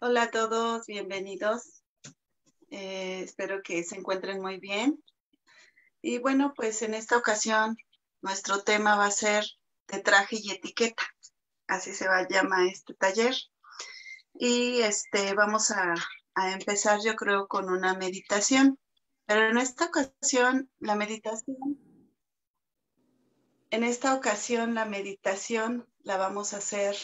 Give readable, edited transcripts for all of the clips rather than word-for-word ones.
Hola a todos, bienvenidos. Espero que se encuentren muy bien. Y bueno, pues en esta ocasión nuestro tema va a ser de traje y etiqueta. Así se va a llamar este taller. Y vamos a empezar, yo creo, con una meditación. Pero en esta ocasión la meditación la vamos a hacer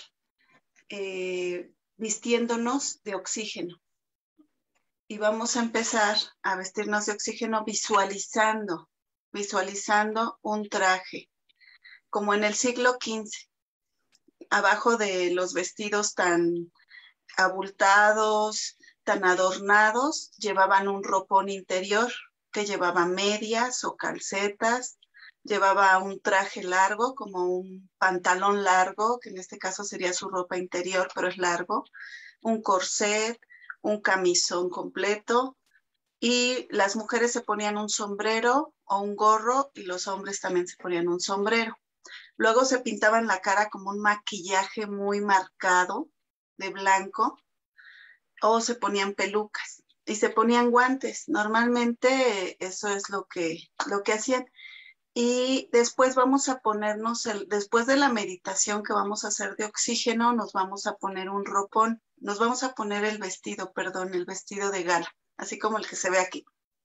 vistiéndonos de oxígeno. Y vamos a empezar a vestirnos de oxígeno visualizando un traje, como en el siglo XV, abajo de los vestidos tan abultados, tan adornados, llevaban un ropón interior que llevaba medias o calcetas, llevaba un traje largo, como un pantalón largo, que en este caso sería su ropa interior, pero es largo, un corset, un camisón completo, y las mujeres se ponían un sombrero o un gorro y los hombres también se ponían un sombrero. Luego se pintaban la cara como un maquillaje muy marcado de blanco o se ponían pelucas y se ponían guantes. Normalmente eso es lo que hacían. Y después vamos a ponernos, después de la meditación que vamos a hacer de oxígeno, nos vamos a poner un ropón, nos vamos a poner el vestido de gala, así como el que se ve aquí.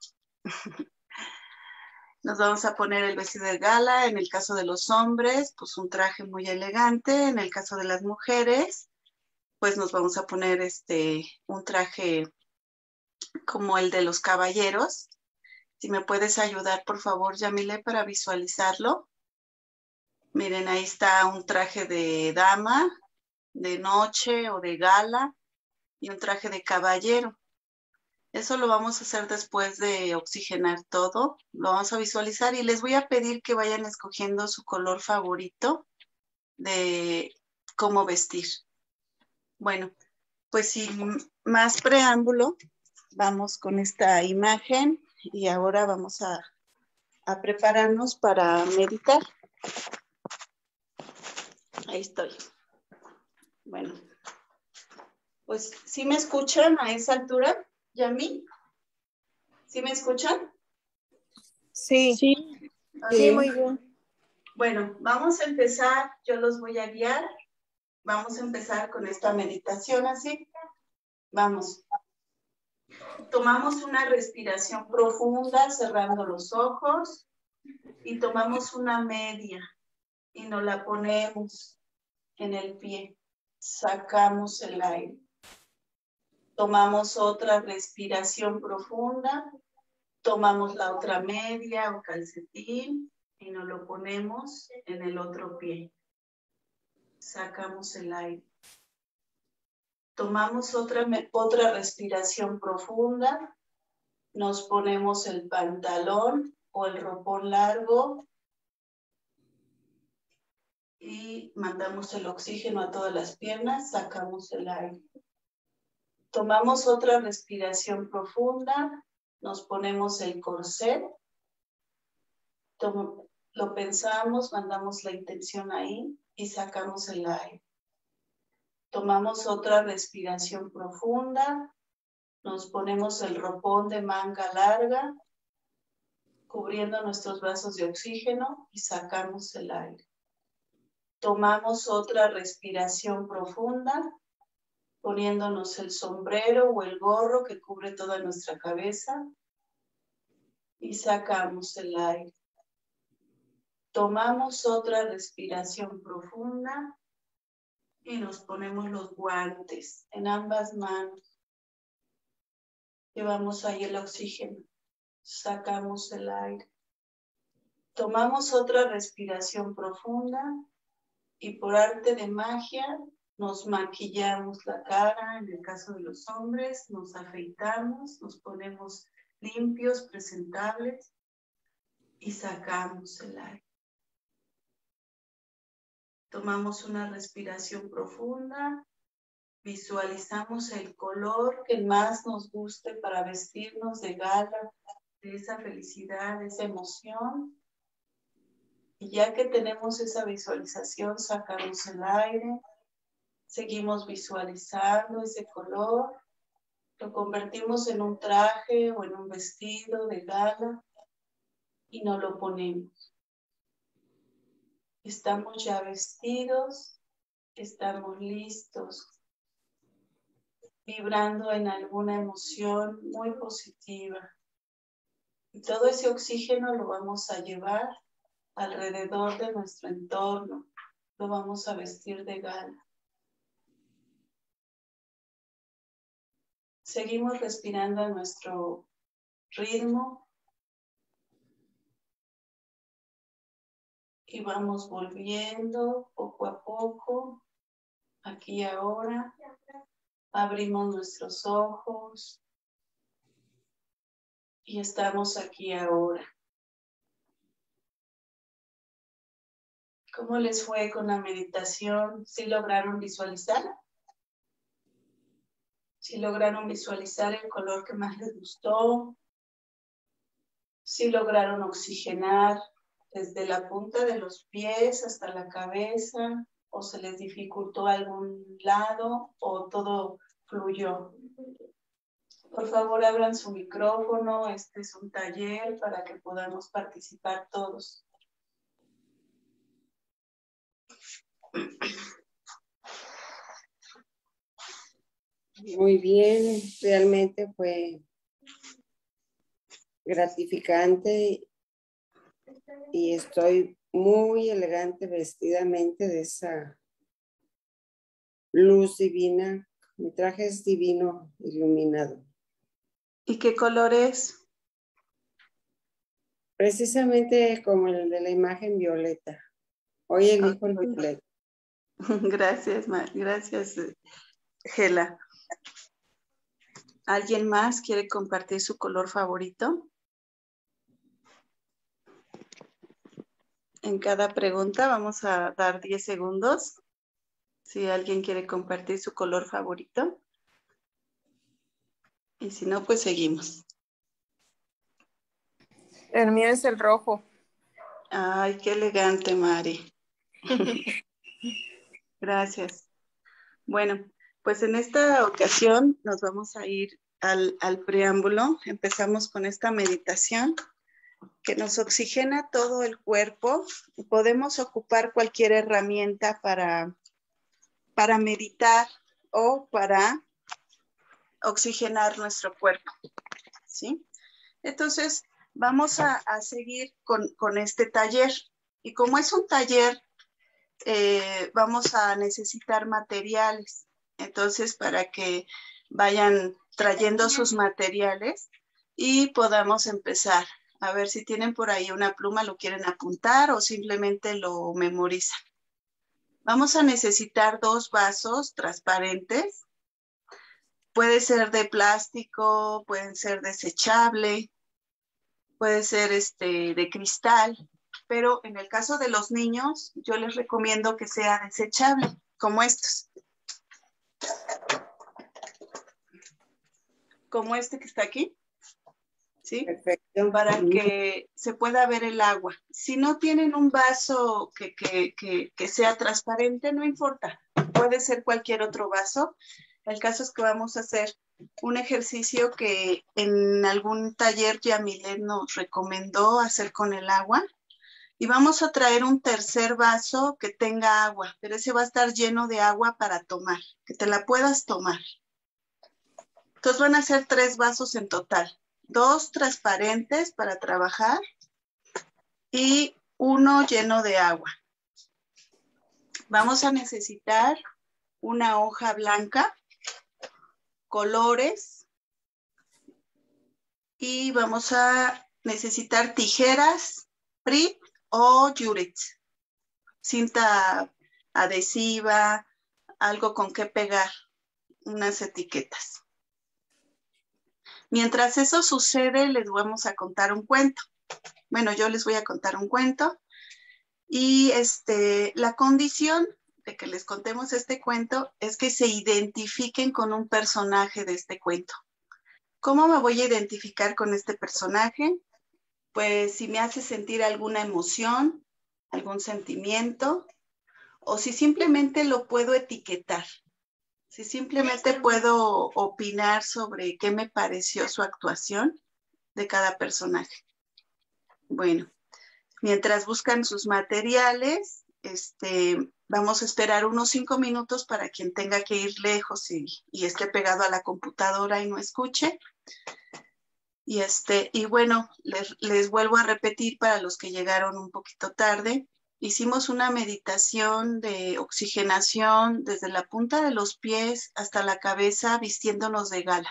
Nos vamos a poner el vestido de gala, en el caso de los hombres, pues un traje muy elegante, en el caso de las mujeres, pues nos vamos a poner un traje como el de los caballeros. Si me puedes ayudar, por favor, Yamile, para visualizarlo. Miren, ahí está un traje de dama, de noche o de gala, y un traje de caballero. Eso lo vamos a hacer después de oxigenar todo. Lo vamos a visualizar y les voy a pedir que vayan escogiendo su color favorito de cómo vestir. Bueno, pues sin más preámbulo, vamos con esta imagen y ahora vamos a prepararnos para meditar. Ahí estoy. Bueno, pues ¿sí me escuchan a esa altura, Yami? ¿Sí me escuchan? Sí, Sí, sí, muy bien. Bueno, vamos a empezar, yo los voy a guiar. Vamos a empezar con esta meditación así. Vamos. Tomamos una respiración profunda cerrando los ojos y tomamos una media y nos la ponemos en el pie. Sacamos el aire. Tomamos otra respiración profunda. Tomamos la otra media o calcetín y nos lo ponemos en el otro pie. Sacamos el aire. Tomamos otra respiración profunda. Nos ponemos el pantalón o el ropón largo y mandamos el oxígeno a todas las piernas. Sacamos el aire. Tomamos otra respiración profunda. Nos ponemos el corset. Lo pensamos, mandamos la intención ahí y sacamos el aire. Tomamos otra respiración profunda. Nos ponemos el ropón de manga larga, cubriendo nuestros brazos de oxígeno y sacamos el aire. Tomamos otra respiración profunda, poniéndonos el sombrero o el gorro que cubre toda nuestra cabeza y sacamos el aire. Tomamos otra respiración profunda y nos ponemos los guantes en ambas manos. Llevamos ahí el oxígeno. Sacamos el aire. Tomamos otra respiración profunda y por arte de magia nos maquillamos la cara. En el caso de los hombres, nos afeitamos, nos ponemos limpios, presentables y sacamos el aire. Tomamos una respiración profunda, visualizamos el color que más nos guste para vestirnos de gala, de esa felicidad, de esa emoción. Y ya que tenemos esa visualización, sacamos el aire Seguimos visualizando ese color. Lo convertimos en un traje o en un vestido de gala y nos lo ponemos. Estamos ya vestidos, estamos listos, vibrando en alguna emoción muy positiva. Y todo ese oxígeno lo vamos a llevar alrededor de nuestro entorno. Lo vamos a vestir de gala. Seguimos respirando a nuestro ritmo y vamos volviendo poco a poco, aquí y ahora. Abrimos nuestros ojos y estamos aquí ahora. ¿Cómo les fue con la meditación? ¿Sí lograron visualizar? ¿Sí lograron visualizar el color que más les gustó? ¿Sí lograron oxigenar desde la punta de los pies hasta la cabeza? ¿O se les dificultó algún lado? ¿O todo fluyó? Por favor, abran su micrófono. Este es un taller para que podamos participar todos. Muy bien, realmente fue gratificante y estoy muy elegante vestidamente de esa luz divina. Mi traje es divino, iluminado. ¿Y qué color es? Precisamente como el de la imagen violeta. Hoy elijo el violeta. Gracias, gracias, Gela. ¿Alguien más quiere compartir su color favorito? En cada pregunta vamos a dar 10 segundos. Si alguien quiere compartir su color favorito. Y si no, pues seguimos. El mío es el rojo. Ay, qué elegante, Mari. Gracias. Bueno, pues en esta ocasión nos vamos a ir al preámbulo. Empezamos con esta meditación que nos oxigena todo el cuerpo. Podemos ocupar cualquier herramienta para meditar o para oxigenar nuestro cuerpo, ¿sí? Entonces, vamos a seguir con este taller. Y como es un taller, vamos a necesitar materiales. Entonces, para que vayan trayendo sus materiales y podamos empezar. A ver si tienen por ahí una pluma, lo quieren apuntar o simplemente lo memorizan. Vamos a necesitar 2 vasos transparentes. Puede ser de plástico, pueden ser desechable, puede ser de cristal, pero en el caso de los niños, yo les recomiendo que sea desechable, como estos. Como este que está aquí. ¿Sí? Perfecto. Para que se pueda ver el agua. Si no tienen un vaso que sea transparente, no importa. Puede ser cualquier otro vaso. El caso es que vamos a hacer un ejercicio que en algún taller Yamilet nos recomendó hacer con el agua. Y vamos a traer un tercer vaso que tenga agua, pero ese va a estar lleno de agua para tomar, que te la puedas tomar. Entonces van a ser 3 vasos en total. 2 transparentes para trabajar y 1 lleno de agua. Vamos a necesitar una hoja blanca, colores y vamos a necesitar tijeras, PRIT o Jurex, cinta adhesiva, algo con que pegar, unas etiquetas. Mientras eso sucede, les vamos a contar un cuento. Bueno, yo les voy a contar un cuento y la condición de que les contemos este cuento es que se identifiquen con un personaje de este cuento. ¿Cómo me voy a identificar con este personaje? Pues si me hace sentir alguna emoción, algún sentimiento, o si simplemente lo puedo etiquetar, si simplemente puedo opinar sobre qué me pareció su actuación de cada personaje. Bueno, mientras buscan sus materiales, vamos a esperar unos 5 minutos para quien tenga que ir lejos y esté pegado a la computadora y no escuche. Y bueno, les vuelvo a repetir para los que llegaron un poquito tarde. Hicimos una meditación de oxigenación desde la punta de los pies hasta la cabeza, vistiéndonos de gala,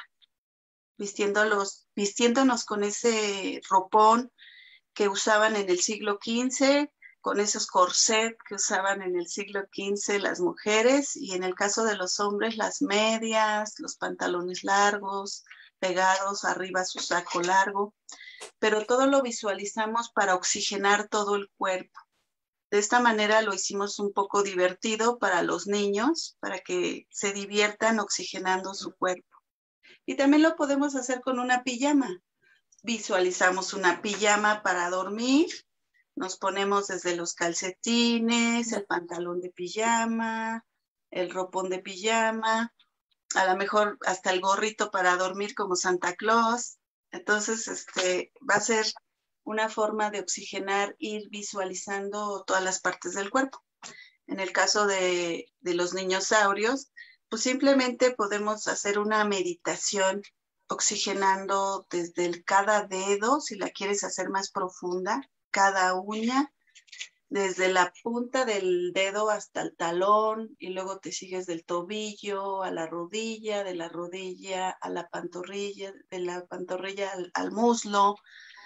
vistiéndonos con ese ropón que usaban en el siglo XV, con esos corsets que usaban en el siglo XV las mujeres, y en el caso de los hombres, las medias, los pantalones largos, pegados arriba a su saco largo, pero todo lo visualizamos para oxigenar todo el cuerpo. De esta manera lo hicimos un poco divertido para los niños, para que se diviertan oxigenando su cuerpo. Y también lo podemos hacer con una pijama. Visualizamos una pijama para dormir, nos ponemos desde los calcetines, el pantalón de pijama, el ropón de pijama, a lo mejor hasta el gorrito para dormir como Santa Claus. Entonces, va a ser una forma de oxigenar, ir visualizando todas las partes del cuerpo. En el caso de los niñosaurios, pues simplemente podemos hacer una meditación oxigenando desde cada dedo, si la quieres hacer más profunda, cada uña, desde la punta del dedo hasta el talón, y luego te sigues del tobillo a la rodilla, de la rodilla a la pantorrilla, de la pantorrilla al muslo,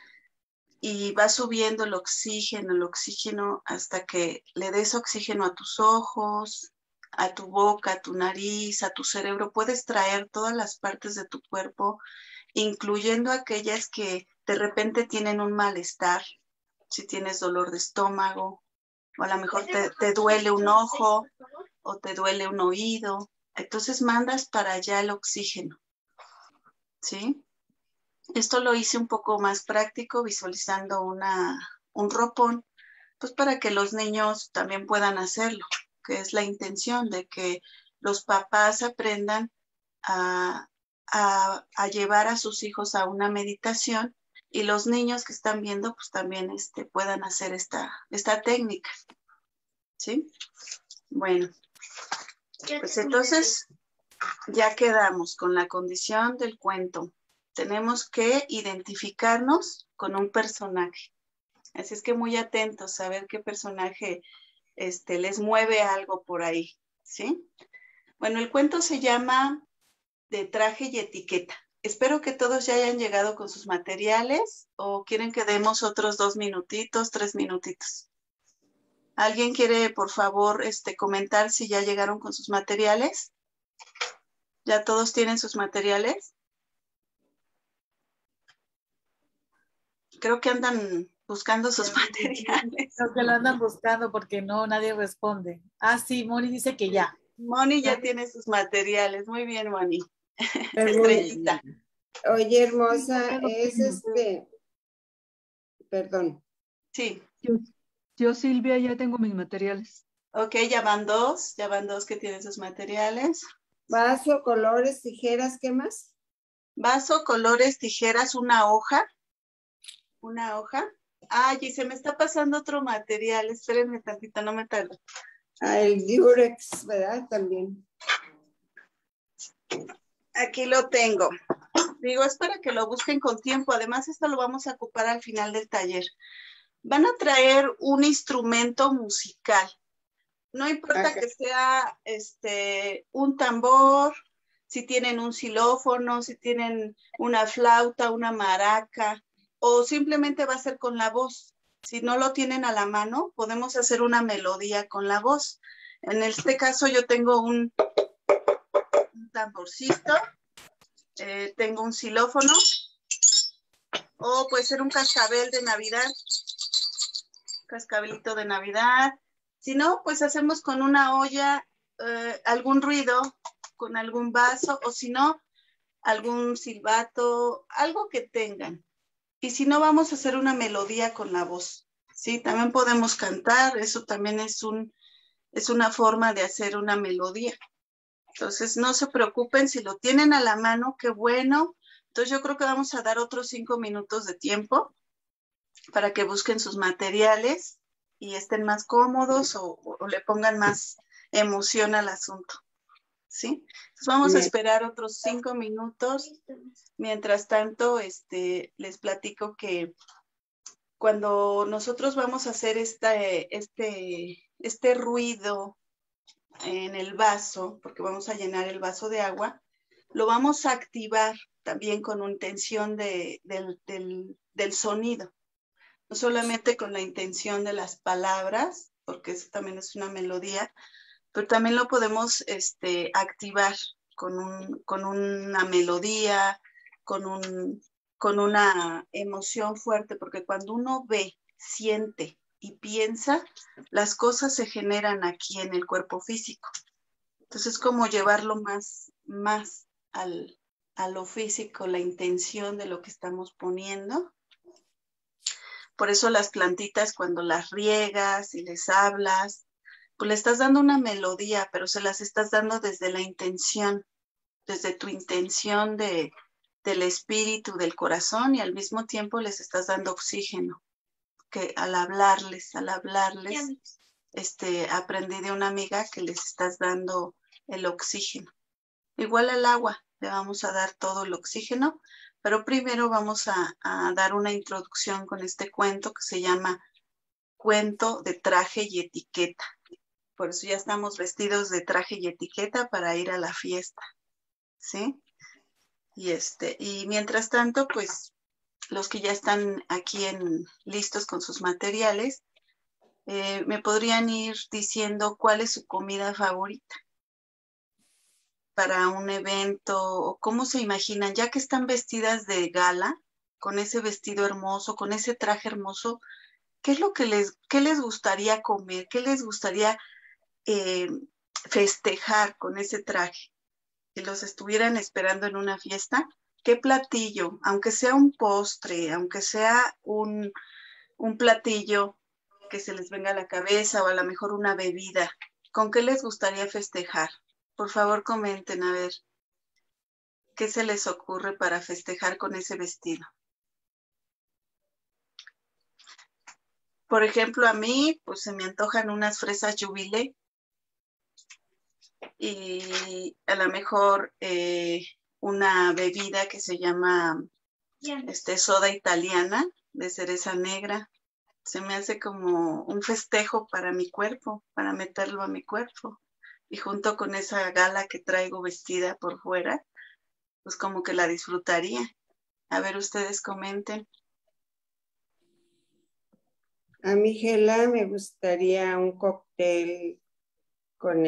y va subiendo el oxígeno, hasta que le des oxígeno a tus ojos, a tu boca, a tu nariz, a tu cerebro. Puedes traer todas las partes de tu cuerpo, incluyendo aquellas que de repente tienen un malestar, si tienes dolor de estómago, o a lo mejor te duele un ojo, o te duele un oído. Entonces mandas para allá el oxígeno, ¿sí? Esto lo hice un poco más práctico, visualizando un ropón, pues para que los niños también puedan hacerlo, que es la intención de que los papás aprendan a llevar a sus hijos a una meditación, y los niños que están viendo pues también puedan hacer esta técnica, ¿sí? Bueno, pues entonces ya quedamos con la condición del cuento. Tenemos que identificarnos con un personaje. Así es que muy atentos a ver qué personaje les mueve algo por ahí, ¿sí? Bueno, el cuento se llama De traje y etiqueta. Espero que todos ya hayan llegado con sus materiales, o quieren que demos otros 2 minutitos, 3 minutitos. ¿Alguien quiere, por favor, comentar si ya llegaron con sus materiales? ¿Ya todos tienen sus materiales? Creo que andan buscando sus materiales. Creo que lo andan buscando porque no, nadie responde. Ah, sí, Moni dice que ya. Moni ya tiene sus materiales. Muy bien, Moni. Estrellita. Oye, hermosa, perdón. Sí. Yo, Silvia, ya tengo mis materiales. Ok, ya van dos que tienen sus materiales. Vaso, colores, tijeras, ¿qué más? Vaso, colores, tijeras, una hoja. Ay, y se me está pasando otro material. Espérenme tantito, no me tardo. El Durex, ¿verdad? También. Aquí lo tengo. Digo, es para que lo busquen con tiempo. Además, esto lo vamos a ocupar al final del taller. Van a traer un instrumento musical. No importa que sea un tambor, si tienen un xilófono, si tienen una flauta, una maraca, o simplemente va a ser con la voz. Si no lo tienen a la mano, podemos hacer una melodía con la voz. En este caso yo tengo un tamborcito, tengo un xilófono, o puede ser un cascabel de Navidad, cascabelito de Navidad. Si no, pues hacemos con una olla algún ruido, con algún vaso, o si no, algún silbato, algo que tengan. Y si no, vamos a hacer una melodía con la voz, ¿sí? También podemos cantar, eso también es Es una forma de hacer una melodía. Entonces, no se preocupen, si lo tienen a la mano, qué bueno. Entonces, yo creo que vamos a dar otros 5 minutos de tiempo para que busquen sus materiales y estén más cómodos o le pongan más emoción al asunto. ¿Sí? Entonces, vamos a esperar otros 5 minutos. Mientras tanto, les platico que cuando nosotros vamos a hacer este ruido en el vaso, porque vamos a llenar el vaso de agua, lo vamos a activar también con una intención del sonido, no solamente con la intención de las palabras, porque eso también es una melodía, pero también lo podemos activar con una melodía, con una emoción fuerte, porque cuando uno ve, siente y piensa, las cosas se generan aquí en el cuerpo físico. Entonces, como llevarlo más a lo físico, la intención de lo que estamos poniendo. Por eso las plantitas, cuando las riegas y les hablas, pues le estás dando una melodía, pero se las estás dando desde la intención, desde tu intención del espíritu, del corazón, y al mismo tiempo les estás dando oxígeno, que al hablarles, aprendí de una amiga que les estás dando el oxígeno. Igual al agua, le vamos a dar todo el oxígeno, pero primero vamos a dar una introducción con este cuento que se llama Cuento de Traje y Etiqueta. Por eso ya estamos vestidos de traje y etiqueta para ir a la fiesta, ¿sí? Y mientras tanto, pues, los que ya están aquí listos con sus materiales, me podrían ir diciendo cuál es su comida favorita para un evento, o cómo se imaginan, ya que están vestidas de gala, con ese vestido hermoso, con ese traje hermoso, ¿qué es lo que qué les gustaría comer? ¿Qué les gustaría festejar con ese traje? Si los estuvieran esperando en una fiesta, ¿qué platillo? Aunque sea un postre, aunque sea un platillo que se les venga a la cabeza, o a lo mejor una bebida, ¿con qué les gustaría festejar? Por favor, comenten a ver qué se les ocurre para festejar con ese vestido. Por ejemplo, a mí, pues se me antojan unas fresas Jubilé y a lo mejor una bebida que se llama soda italiana de cereza negra. Se me hace como un festejo para mi cuerpo, para meterlo a mi cuerpo. Y junto con esa gala que traigo vestida por fuera, pues como que la disfrutaría. A ver, ustedes comenten. A mí, Gela, me gustaría un cóctel con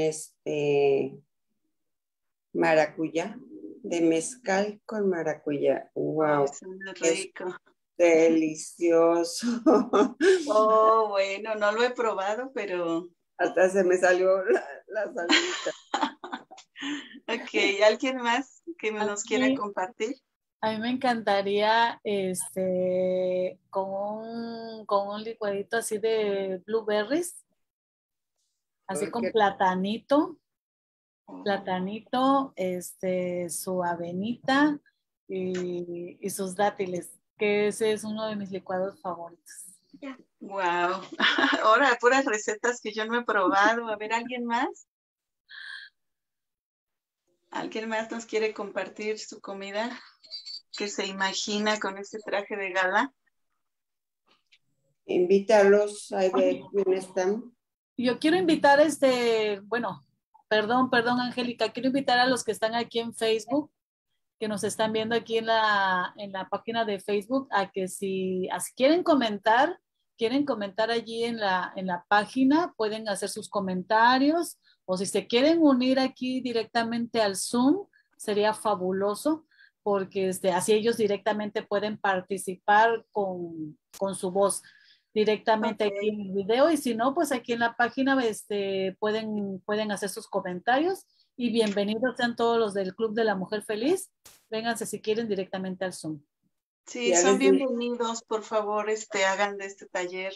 maracuyá, de mezcal con maracuyá. ¡Wow! Suena rico. Delicioso. Oh, bueno, no lo he probado, pero... Hasta se me salió la saludita. Ok, ¿alguien más que nos quiera compartir? A mí me encantaría con un licuadito así de blueberries, así con platanito, su avenita y sus dátiles, que ese es uno de mis licuados favoritos. Wow, ahora puras recetas que yo no he probado. A ver, ¿alguien más? ¿Alguien más nos quiere compartir su comida que se imagina con este traje de gala? Invítalos, a ver quién están. Yo quiero invitar perdón, Angélica, quiero invitar a los que están aquí en Facebook, que nos están viendo aquí en la página de Facebook, a que si quieren comentar allí en la página, pueden hacer sus comentarios, o si se quieren unir aquí directamente al Zoom, sería fabuloso, porque así ellos directamente pueden participar con su voz directamente aquí en el video, y si no, pues aquí en la página pueden hacer sus comentarios, y bienvenidos sean todos los del Club de la Mujer Feliz. Vénganse si quieren directamente al Zoom. Sí, son bienvenidos, por favor, hagan de este taller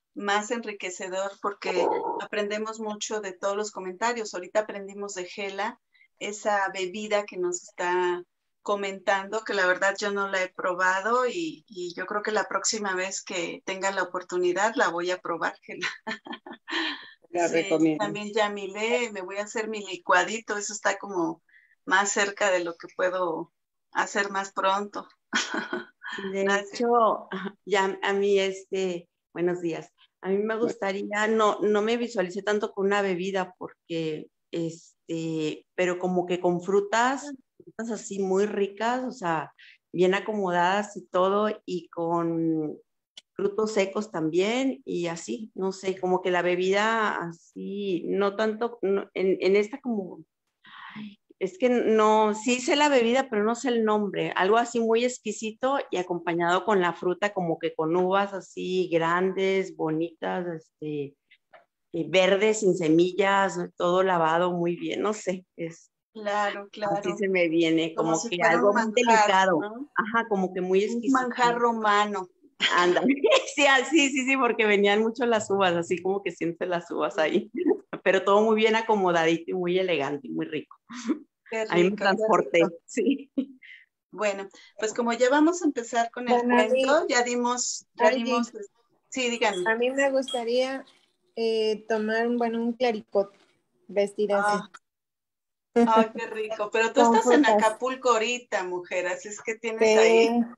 más enriquecedor porque aprendemos mucho de todos los comentarios. Ahorita aprendimos de Gela, esa bebida que nos está comentando, que la verdad yo no la he probado y yo creo que la próxima vez que tenga la oportunidad la voy a probar, Gela. La Sí, recomiendo. también ya Yamile, me voy a hacer mi licuadito, eso está como más cerca de lo que puedo hacer más pronto. De Gracias. hecho, ya a mí, buenos días. A mí me gustaría, no me visualicé tanto con una bebida porque, pero como que con frutas así muy ricas, o sea, bien acomodadas y todo, y con frutos secos también, y así, no sé, como que la bebida así, no tanto, en esta como, es que no, sí sé la bebida, pero no sé el nombre, algo así muy exquisito y acompañado con la fruta, como que con uvas así grandes, bonitas, verdes, sin semillas, todo lavado muy bien, no sé, Claro, así claro. se me viene, Como como si que fuera un algo muy manjar, delicado, ¿no? ajá, como que muy Un exquisito. manjar romano. Ándale, sí, porque venían mucho las uvas, así como que sientes las uvas ahí, pero todo muy bien acomodadito y muy elegante y muy rico. Qué Ahí me rico, qué transporté, rico. sí. Bueno, pues como ya vamos a empezar con el Bueno, cuento, ya dimos, Angie, sí, díganme. a mí me gustaría tomar, bueno, un clericot, vestir así, Ay, qué rico. Pero tú con estás en frutas. Acapulco ahorita, mujer, así es que tienes ahí Sí,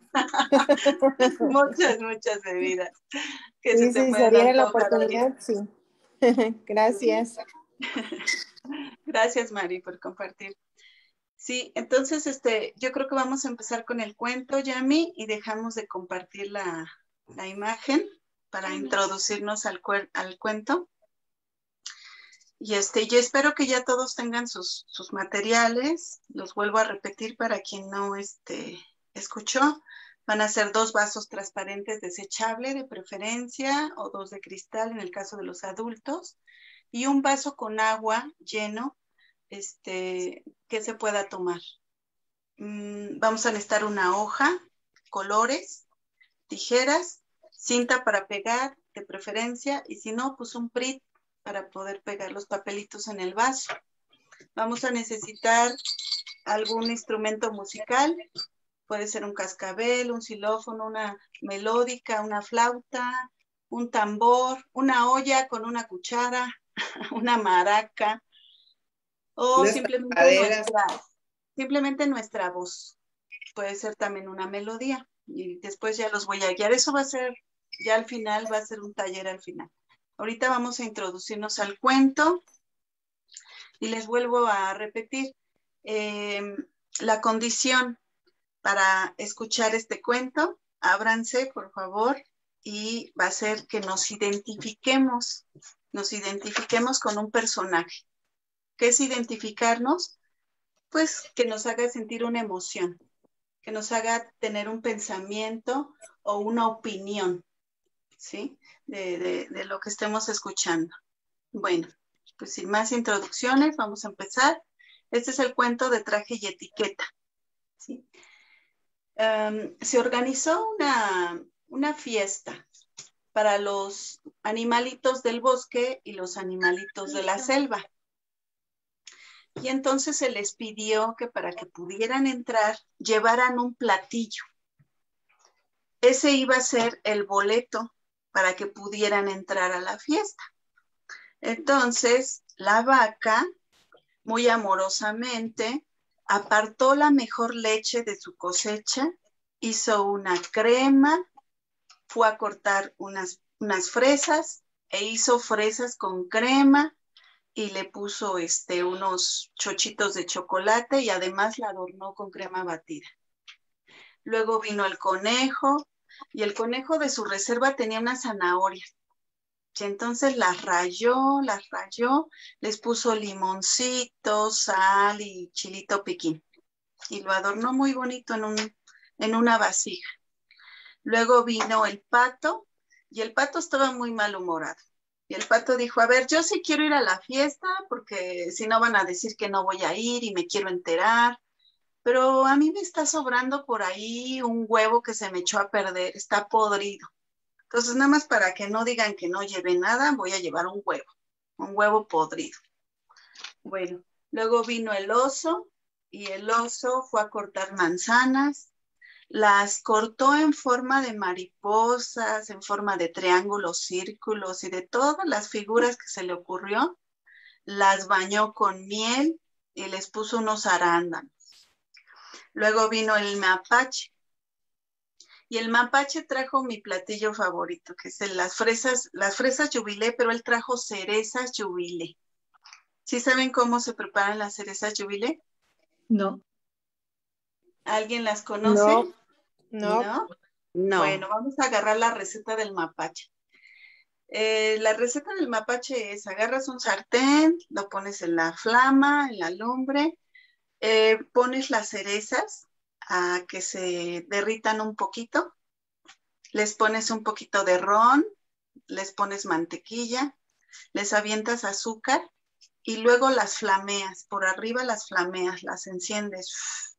muchas bebidas que se sí, te sí, pueden se diera la antojar ahorita. oportunidad, sí. Gracias. Gracias, Mari, por compartir. Sí, entonces, yo creo que vamos a empezar con el cuento, Yami, y dejamos de compartir la imagen para introducirnos al cuento. Y yo espero que ya todos tengan sus materiales. Los vuelvo a repetir para quien no escuchó. Van a ser 2 vasos transparentes desechable de preferencia o 2 de cristal en el caso de los adultos y un vaso con agua lleno que se pueda tomar. Vamos a necesitar una hoja, colores, tijeras, cinta para pegar de preferencia y si no, pues un PRIT para poder pegar los papelitos en el vaso. Vamos a necesitar algún instrumento musical, puede ser un cascabel, un xilófono, una melódica, una flauta, un tambor, una olla con una cuchara, una maraca o simplemente nuestra voz. Puede ser también una melodía y después ya los voy a guiar. Eso va a ser, ya al final, va a ser un taller al final. Ahorita vamos a introducirnos al cuento y les vuelvo a repetir la condición para escuchar este cuento. Ábranse, por favor, y va a ser que nos identifiquemos con un personaje. ¿Qué es identificarnos? Pues que nos haga sentir una emoción, que nos haga tener un pensamiento o una opinión, ¿sí? De lo que estemos escuchando. Bueno, pues sin más introducciones, vamos a empezar. Este es el cuento de Traje y Etiqueta, ¿sí? Se organizó una fiesta para los animalitos del bosque y los animalitos de la selva. Y entonces se les pidió que para que pudieran entrar, llevaran un platillo. Ese iba a ser el boleto para que pudieran entrar a la fiesta. Entonces, la vaca, muy amorosamente, apartó la mejor leche de su cosecha, hizo una crema, fue a cortar unas fresas e hizo fresas con crema y le puso unos chochitos de chocolate y además la adornó con crema batida. Luego vino el conejo y el conejo de su reserva tenía unas zanahorias. Y entonces las rayó, les puso limoncito, sal y chilito piquín. Y lo adornó muy bonito en una vasija. Luego vino el pato y el pato estaba muy malhumorado. Y el pato dijo, a ver, yo sí quiero ir a la fiesta porque si no van a decir que no voy a ir y me quiero enterar. Pero a mí me está sobrando por ahí un huevo que se me echó a perder, está podrido. Entonces, nada más para que no digan que no llevé nada, voy a llevar un huevo podrido. Bueno, luego vino el oso y el oso fue a cortar manzanas. Las cortó en forma de mariposas, en forma de triángulos, círculos y de todas las figuras que se le ocurrió. Las bañó con miel y les puso unos arándanos. Luego vino el mapache. Y el mapache trajo mi platillo favorito, que es las fresas Jubilé, pero él trajo cerezas Jubilé. ¿Sí saben cómo se preparan las cerezas Jubilé? No. ¿Alguien las conoce? No. No. Bueno, vamos a agarrar la receta del mapache. La receta del mapache es, agarras un sartén, lo pones en la flama, en la lumbre, pones las cerezas a que se derritan un poquito, les pones un poquito de ron, les pones mantequilla, les avientas azúcar y luego las flameas, por arriba las flameas, las enciendes.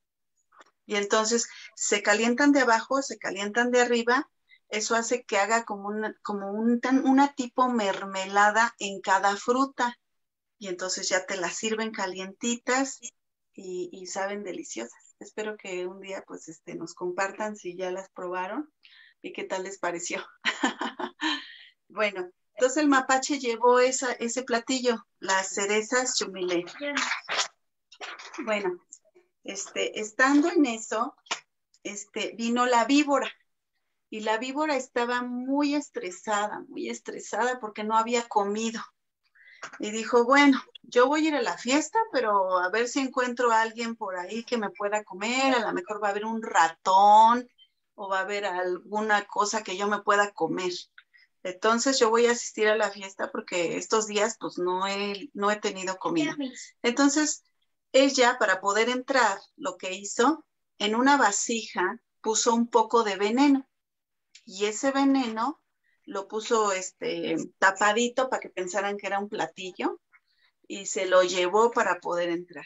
Y entonces se calientan de abajo, se calientan de arriba. Eso hace que haga como una tipo mermelada en cada fruta. Y entonces ya te las sirven calientitas y saben deliciosas. Espero que un día pues nos compartan si ya las probaron y qué tal les pareció. Bueno, entonces el mapache llevó ese platillo, las cerezas Jubilé. Bueno, estando en eso, vino la víbora. Y la víbora estaba muy estresada porque no había comido. Y dijo, bueno, yo voy a ir a la fiesta, pero a ver si encuentro a alguien por ahí que me pueda comer. A lo mejor va a haber un ratón o va a haber alguna cosa que yo me pueda comer. Entonces yo voy a asistir a la fiesta porque estos días pues no he tenido comida. Entonces ella, para poder entrar, lo que hizo, en una vasija puso un poco de veneno. Y ese veneno lo puso tapadito para que pensaran que era un platillo y se lo llevó para poder entrar.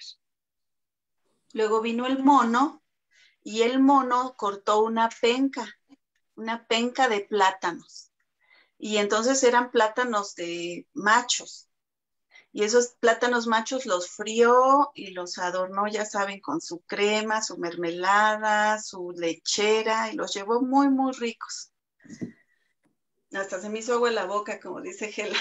Luego vino el mono y el mono cortó una penca de plátanos. Y entonces eran plátanos de machos. Y esos plátanos machos los frió y los adornó, ya saben, con su crema, su mermelada, su lechera, y los llevó muy, muy ricos. Hasta se me hizo agua en la boca, como dice Gela.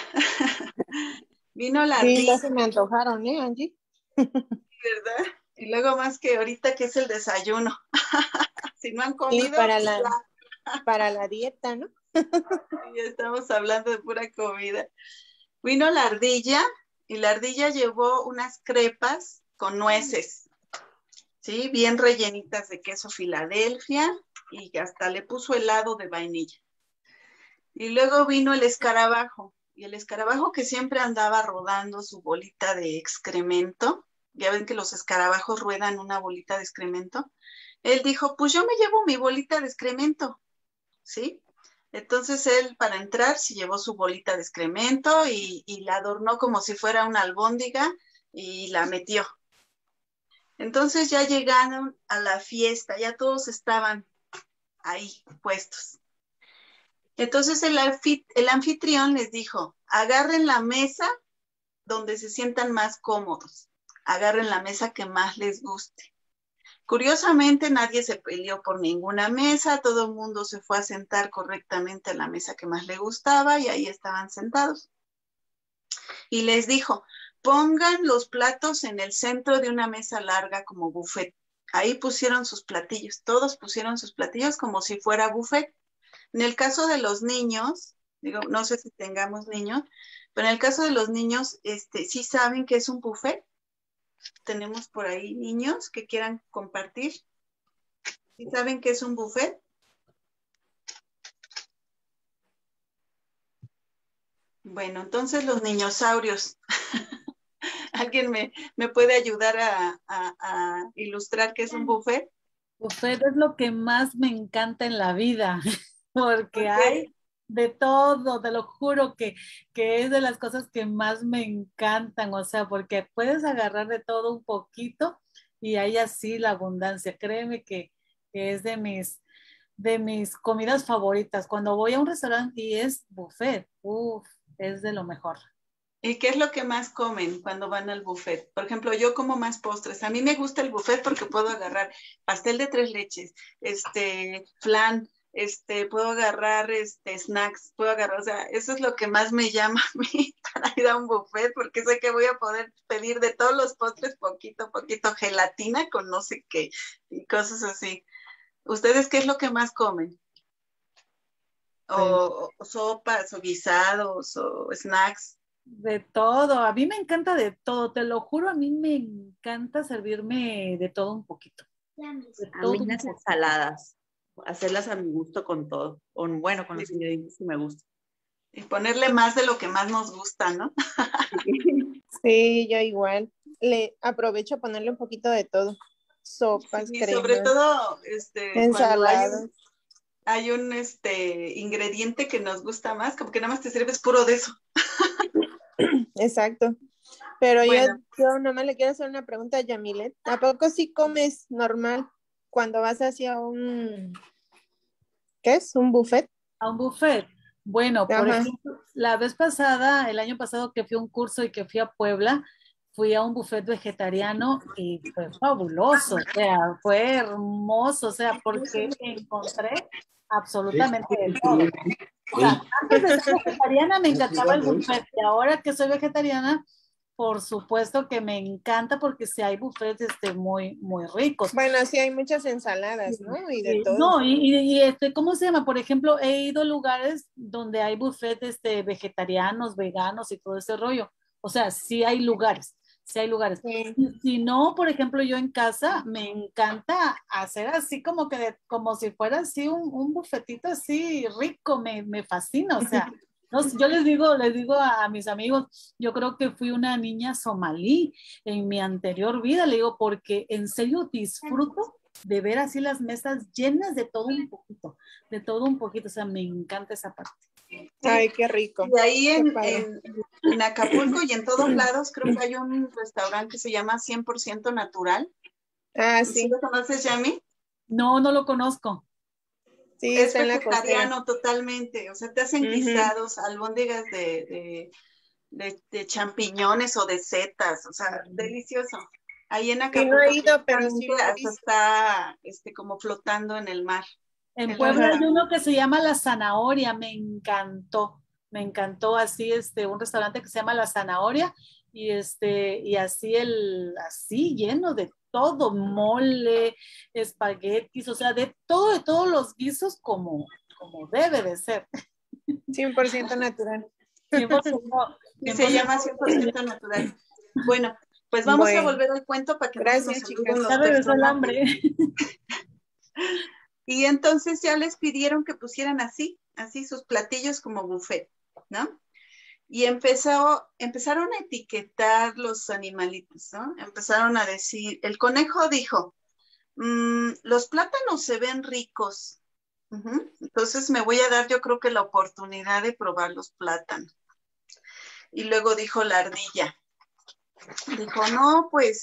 Vino la ardilla. Sí, ya se me antojaron, Angie. ¿Verdad? Y luego más que ahorita que es el desayuno. Si no han comido. Sí, para la dieta, ¿no? Ya estamos hablando de pura comida. Vino la ardilla y la ardilla llevó unas crepas con nueces, ¿sí? Bien rellenitas de queso Filadelfia y hasta le puso helado de vainilla. Y luego vino el escarabajo, y el escarabajo que siempre andaba rodando su bolita de excremento, ya ven que los escarabajos ruedan una bolita de excremento, él dijo, pues yo me llevo mi bolita de excremento, ¿sí? Entonces él para entrar se llevó su bolita de excremento y la adornó como si fuera una albóndiga y la metió. Entonces ya llegaron a la fiesta, ya todos estaban ahí puestos. Entonces el anfitrión les dijo, agarren la mesa donde se sientan más cómodos, agarren la mesa que más les guste. Curiosamente nadie se peleó por ninguna mesa, todo el mundo se fue a sentar correctamente a la mesa que más le gustaba y ahí estaban sentados. Y les dijo, pongan los platos en el centro de una mesa larga como buffet. Ahí pusieron sus platillos, todos pusieron sus platillos como si fuera buffet. En el caso de los niños, digo, no sé si tengamos niños, pero en el caso de los niños, ¿sí saben qué es un buffet? Tenemos por ahí niños que quieran compartir. ¿Sí saben qué es un buffet? Bueno, entonces los niñosaurios. ¿Alguien me puede ayudar a ilustrar qué es un buffet? Buffet es lo que más me encanta en la vida, porque hay de todo, te lo juro que es de las cosas que más me encantan, o sea, porque puedes agarrar de todo un poquito y hay así la abundancia. Créeme que es de mis de mis comidas favoritas. Cuando voy a un restaurante y es buffet, es de lo mejor. ¿Y qué es lo que más comen cuando van al buffet? Por ejemplo, yo como más postres. A mí me gusta el buffet porque puedo agarrar pastel de 3 leches, flan, puedo agarrar snacks, puedo agarrar, o sea, eso es lo que más me llama a mí para ir a un buffet, porque sé que voy a poder pedir de todos los postres poquito, gelatina con no sé qué y cosas así. ¿Ustedes qué es lo que más comen? O sopas, o guisados, o snacks. De todo, a mí me encanta de todo, te lo juro, a mí me encanta servirme de todo un poquito. A mí las ensaladas, hacerlas a mi gusto con todo, con los ingredientes que me gustan. Y ponerle más de lo que más nos gusta, ¿no? Sí, yo igual. Le aprovecho a ponerle un poquito de todo. Sopas, Sí, cremas, sobre todo, ensaladas. hay un ingrediente que nos gusta más, como que nada más te sirves puro de eso. Exacto. Pero Bueno. yo nomás le quiero hacer una pregunta a Yamilet. ¿A poco sí comes normal cuando vas hacia un, ¿qué es? ¿Un buffet? A un buffet. Bueno, por Ajá. ejemplo, la vez pasada, el año pasado que fui a un curso y que fui a Puebla, fui a un buffet vegetariano y fue fabuloso, o sea, fue hermoso, o sea, porque encontré absolutamente de todo. O sea, antes de ser vegetariana me encantaba el buffet y ahora que soy vegetariana, por supuesto que me encanta porque sí hay buffets muy, muy ricos. Bueno, sí hay muchas ensaladas, ¿no? Y de todo. No, ¿cómo se llama? Por ejemplo, he ido a lugares donde hay buffets vegetarianos, veganos y todo ese rollo. O sea, sí hay lugares, sí hay lugares. Sí. Y si no, por ejemplo, yo en casa me encanta hacer así como como si fuera así un buffetito así rico, me fascina, o sea. No, yo les digo a mis amigos, yo creo que fui una niña somalí en mi anterior vida, le digo, porque en serio disfruto de ver así las mesas llenas de todo un poquito, o sea, me encanta esa parte. Ay, qué rico. Y ahí en Acapulco y en todos lados creo que hay un restaurante que se llama 100% Natural. Ah, ¿Sí sí. lo conoces, Yami? No, no lo conozco. Sí, Es está en la vegetariano costera. totalmente, o sea, te hacen guisados, albóndigas de champiñones o de setas, o sea, delicioso. Ahí en Sí, Acapulco no he ido, pero sí lo he hasta visto. está como flotando en el mar. En Puebla hay uno que se llama La Zanahoria, me encantó así, un restaurante que se llama La Zanahoria, y así lleno de todo, mole, espaguetis, o sea, de todos los guisos como debe de ser. 100% natural. 100%, Y se llama 100% Natural. Bueno, pues vamos a volver al cuento para que gracias, no se nos chicas. olviden los ya regresó el personajes. hambre. Y entonces ya les pidieron que pusieran así sus platillos como buffet, ¿no? Y empezaron a etiquetar los animalitos, ¿no? Empezaron a decir, el conejo dijo, los plátanos se ven ricos, entonces me voy a dar yo creo que la oportunidad de probar los plátanos. Y luego dijo la ardilla, dijo, no, pues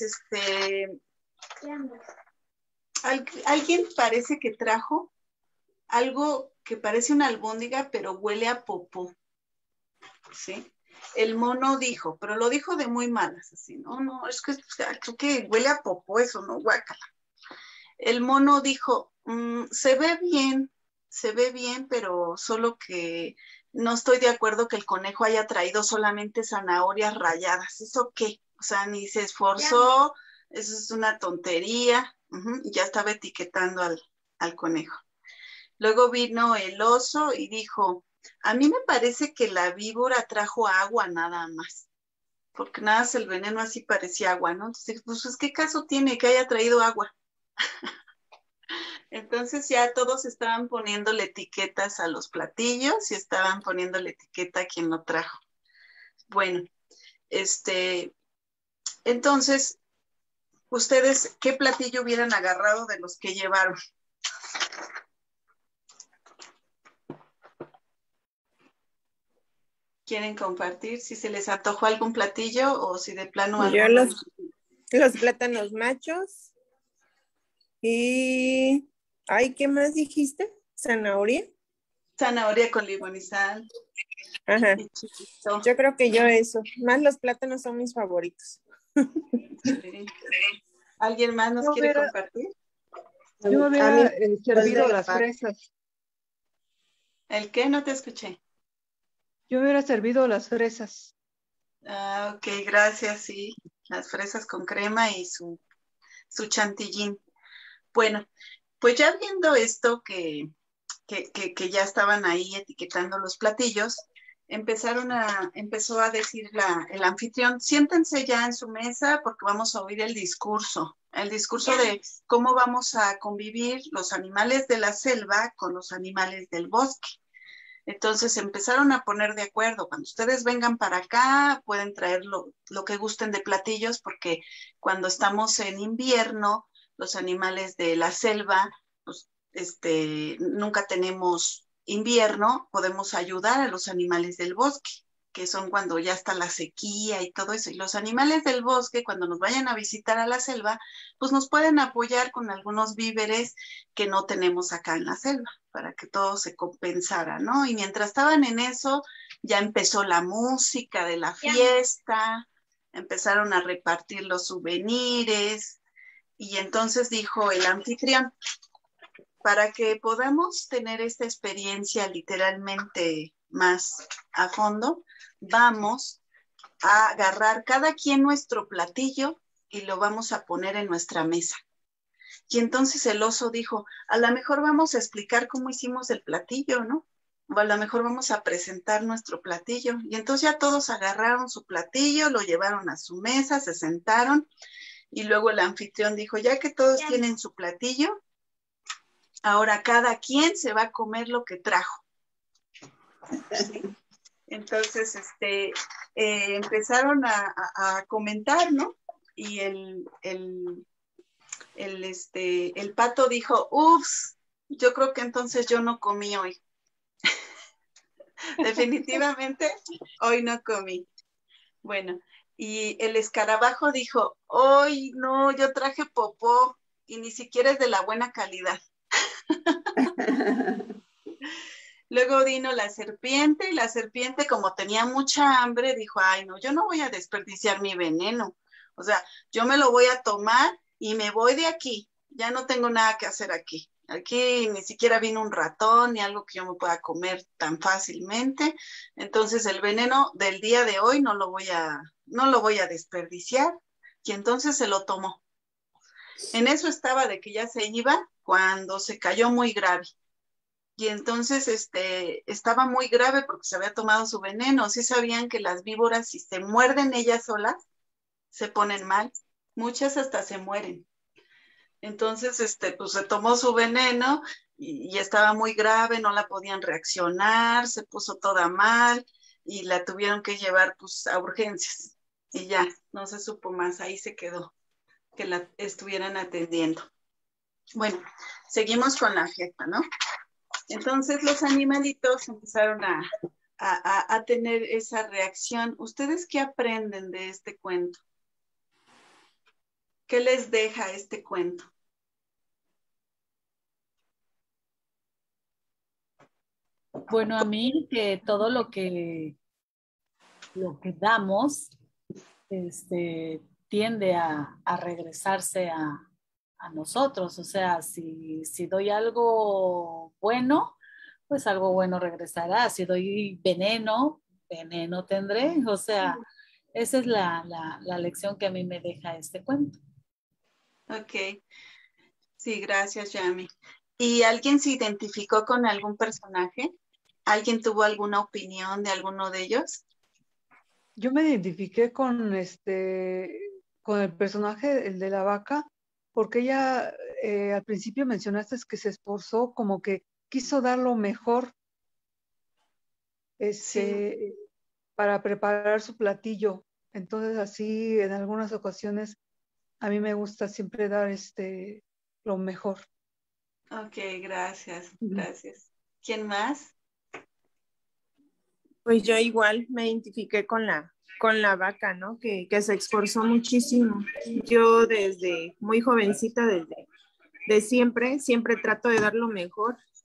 alguien parece que trajo algo que parece una albóndiga, pero huele a popó, ¿sí? El mono dijo, pero lo dijo de muy malas, así, no, es que creo que huele a popó eso, ¿no? Guácala. El mono dijo, se ve bien, pero solo que no estoy de acuerdo que el conejo haya traído solamente zanahorias ralladas. ¿Eso qué? O sea, ni se esforzó, eso es una tontería. Y ya estaba etiquetando al conejo. Luego vino el oso y dijo, a mí me parece que la víbora trajo agua nada más, porque nada más el veneno así parecía agua, ¿no? Entonces, pues, ¿qué caso tiene que haya traído agua? Entonces ya todos estaban poniéndole etiquetas a los platillos y estaban poniéndole etiqueta a quien lo trajo. Bueno, entonces, ¿ustedes qué platillo hubieran agarrado de los que llevaron? ¿Quieren compartir si se les antojó algún platillo o si de plano Yo alguno? los plátanos machos y... Ay, ¿qué más dijiste? ¿Zanahoria? Zanahoria con limón y sal. Ajá. Y chilito. Yo creo que yo eso. Más los plátanos son mis favoritos. Sí. ¿Alguien más nos Yo quiere hubiera- compartir? Yo A hubiera mí servido de las la vaca. fresas. ¿El qué? No te escuché. Yo hubiera servido las fresas. Ah, ok, gracias, sí. Las fresas con crema y su chantillín. Bueno, pues ya viendo esto que ya estaban ahí etiquetando los platillos, empezó a decir el anfitrión, siéntense ya en su mesa porque vamos a oír el discurso de cómo vamos a convivir los animales de la selva con los animales del bosque. Entonces empezaron a poner de acuerdo, cuando ustedes vengan para acá pueden traer lo que gusten de platillos porque cuando estamos en invierno, los animales de la selva, pues nunca tenemos invierno, podemos ayudar a los animales del bosque, que son cuando ya está la sequía y todo eso. Y los animales del bosque, cuando nos vayan a visitar a la selva, pues nos pueden apoyar con algunos víveres que no tenemos acá en la selva, para que todo se compensara, ¿no? Y mientras estaban en eso, ya empezó la música de la fiesta, empezaron a repartir los souvenirs, y entonces dijo el anfitrión, para que podamos tener esta experiencia literalmente más a fondo, vamos a agarrar cada quien nuestro platillo y lo vamos a poner en nuestra mesa. Y entonces el oso dijo, a lo mejor vamos a explicar cómo hicimos el platillo, ¿no? O a lo mejor vamos a presentar nuestro platillo. Y entonces ya todos agarraron su platillo, lo llevaron a su mesa, se sentaron y luego el anfitrión dijo, ya que todos tienen su platillo, ahora cada quien se va a comer lo que trajo. ¿Sí? Entonces, empezaron a comentar, ¿no? Y el pato dijo, ups, yo creo que entonces yo no comí hoy. Definitivamente, hoy no comí. Bueno, y el escarabajo dijo, hoy no, yo traje popó y ni siquiera es de la buena calidad. Luego vino la serpiente y la serpiente, como tenía mucha hambre, dijo, ay no, yo no voy a desperdiciar mi veneno. O sea, yo me lo voy a tomar y me voy de aquí. Ya no tengo nada que hacer aquí. Aquí ni siquiera vino un ratón ni algo que yo me pueda comer tan fácilmente. Entonces el veneno del día de hoy no lo voy a desperdiciar. Y entonces se lo tomó. En eso estaba de que ya se iba cuando se cayó muy grave. Y entonces estaba muy grave porque se había tomado su veneno. Sí sabían que las víboras, si se muerden ellas solas, se ponen mal. Muchas hasta se mueren. Entonces, pues se tomó su veneno y estaba muy grave, no la podían reaccionar, se puso toda mal y la tuvieron que llevar pues a urgencias. Y ya, no se supo más, ahí se quedó, que la estuvieran atendiendo. Bueno, seguimos con la jeta, ¿no? Entonces los animalitos empezaron a tener esa reacción. ¿Ustedes qué aprenden de este cuento? ¿Qué les deja este cuento? Bueno, a mí que todo lo que damos tiende a regresarse a nosotros. O sea, si doy algo bueno, pues algo bueno regresará. Si doy veneno, veneno tendré. O sea, esa es la lección que a mí me deja este cuento. Ok. Sí, gracias, Yami. ¿Y alguien se identificó con algún personaje? ¿Alguien tuvo alguna opinión de alguno de ellos? Yo me identifiqué con el personaje, el de la vaca, porque ella al principio mencionaste que se esforzó, como que quiso dar lo mejor Sí. para preparar su platillo. Entonces así en algunas ocasiones a mí me gusta siempre dar lo mejor. Ok, gracias, gracias. ¿Quién más? Pues yo igual me identifiqué con la vaca, ¿no? Que se esforzó muchísimo. Yo desde muy jovencita, desde siempre trato de dar lo mejor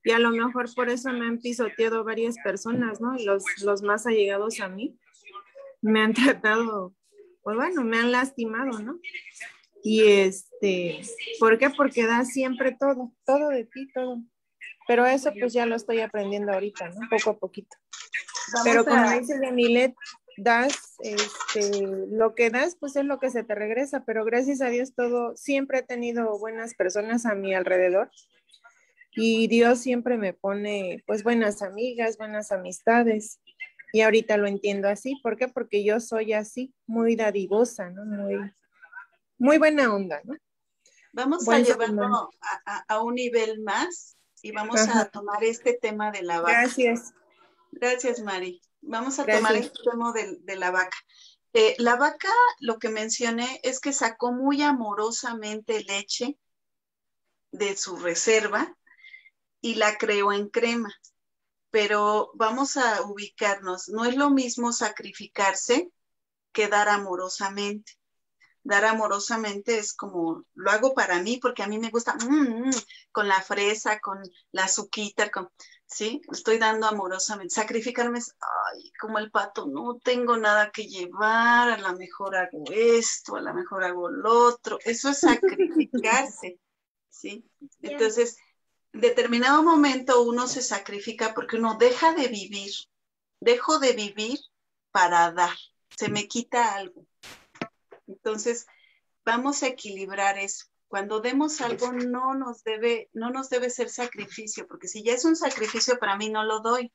Y a lo mejor por eso me han pisoteado varias personas, ¿no? Los más allegados a mí me han tratado, pues bueno, me han lastimado, ¿no? Y ¿por qué? Porque das siempre todo de ti, todo. Pero eso pues ya lo estoy aprendiendo ahorita, ¿no? Poco a poquito. Pero como dice Yamilet, das, lo que das, pues es lo que se te regresa, pero gracias a Dios siempre he tenido buenas personas a mi alrededor y Dios siempre me pone, pues, buenas amigas, buenas amistades, y ahorita lo entiendo así. ¿Por qué? Porque yo soy así, muy dadivosa, ¿no? Muy buena onda, ¿no? Vamos a llevarlo a un nivel más y vamos a tomar este tema de la vaca. Gracias. Gracias, Mari. Vamos a tomar el tema de la vaca. La vaca, lo que mencioné, es que sacó muy amorosamente leche de su reserva y la creó en crema. Pero vamos a ubicarnos. No es lo mismo sacrificarse que dar amorosamente. Dar amorosamente es como, lo hago para mí porque a mí me gusta con la fresa, con la azuquita, ¿sí? Estoy dando amorosamente. Sacrificarme es, ay, como el pato, no tengo nada que llevar, a lo mejor hago esto, a lo mejor hago lo otro. Eso es sacrificarse, ¿sí? Entonces, en determinado momento uno se sacrifica porque uno deja de vivir. Dejo de vivir para dar. Se me quita algo. Entonces, vamos a equilibrar eso. Cuando demos algo no nos debe ser sacrificio, porque si ya es un sacrificio para mí no lo doy.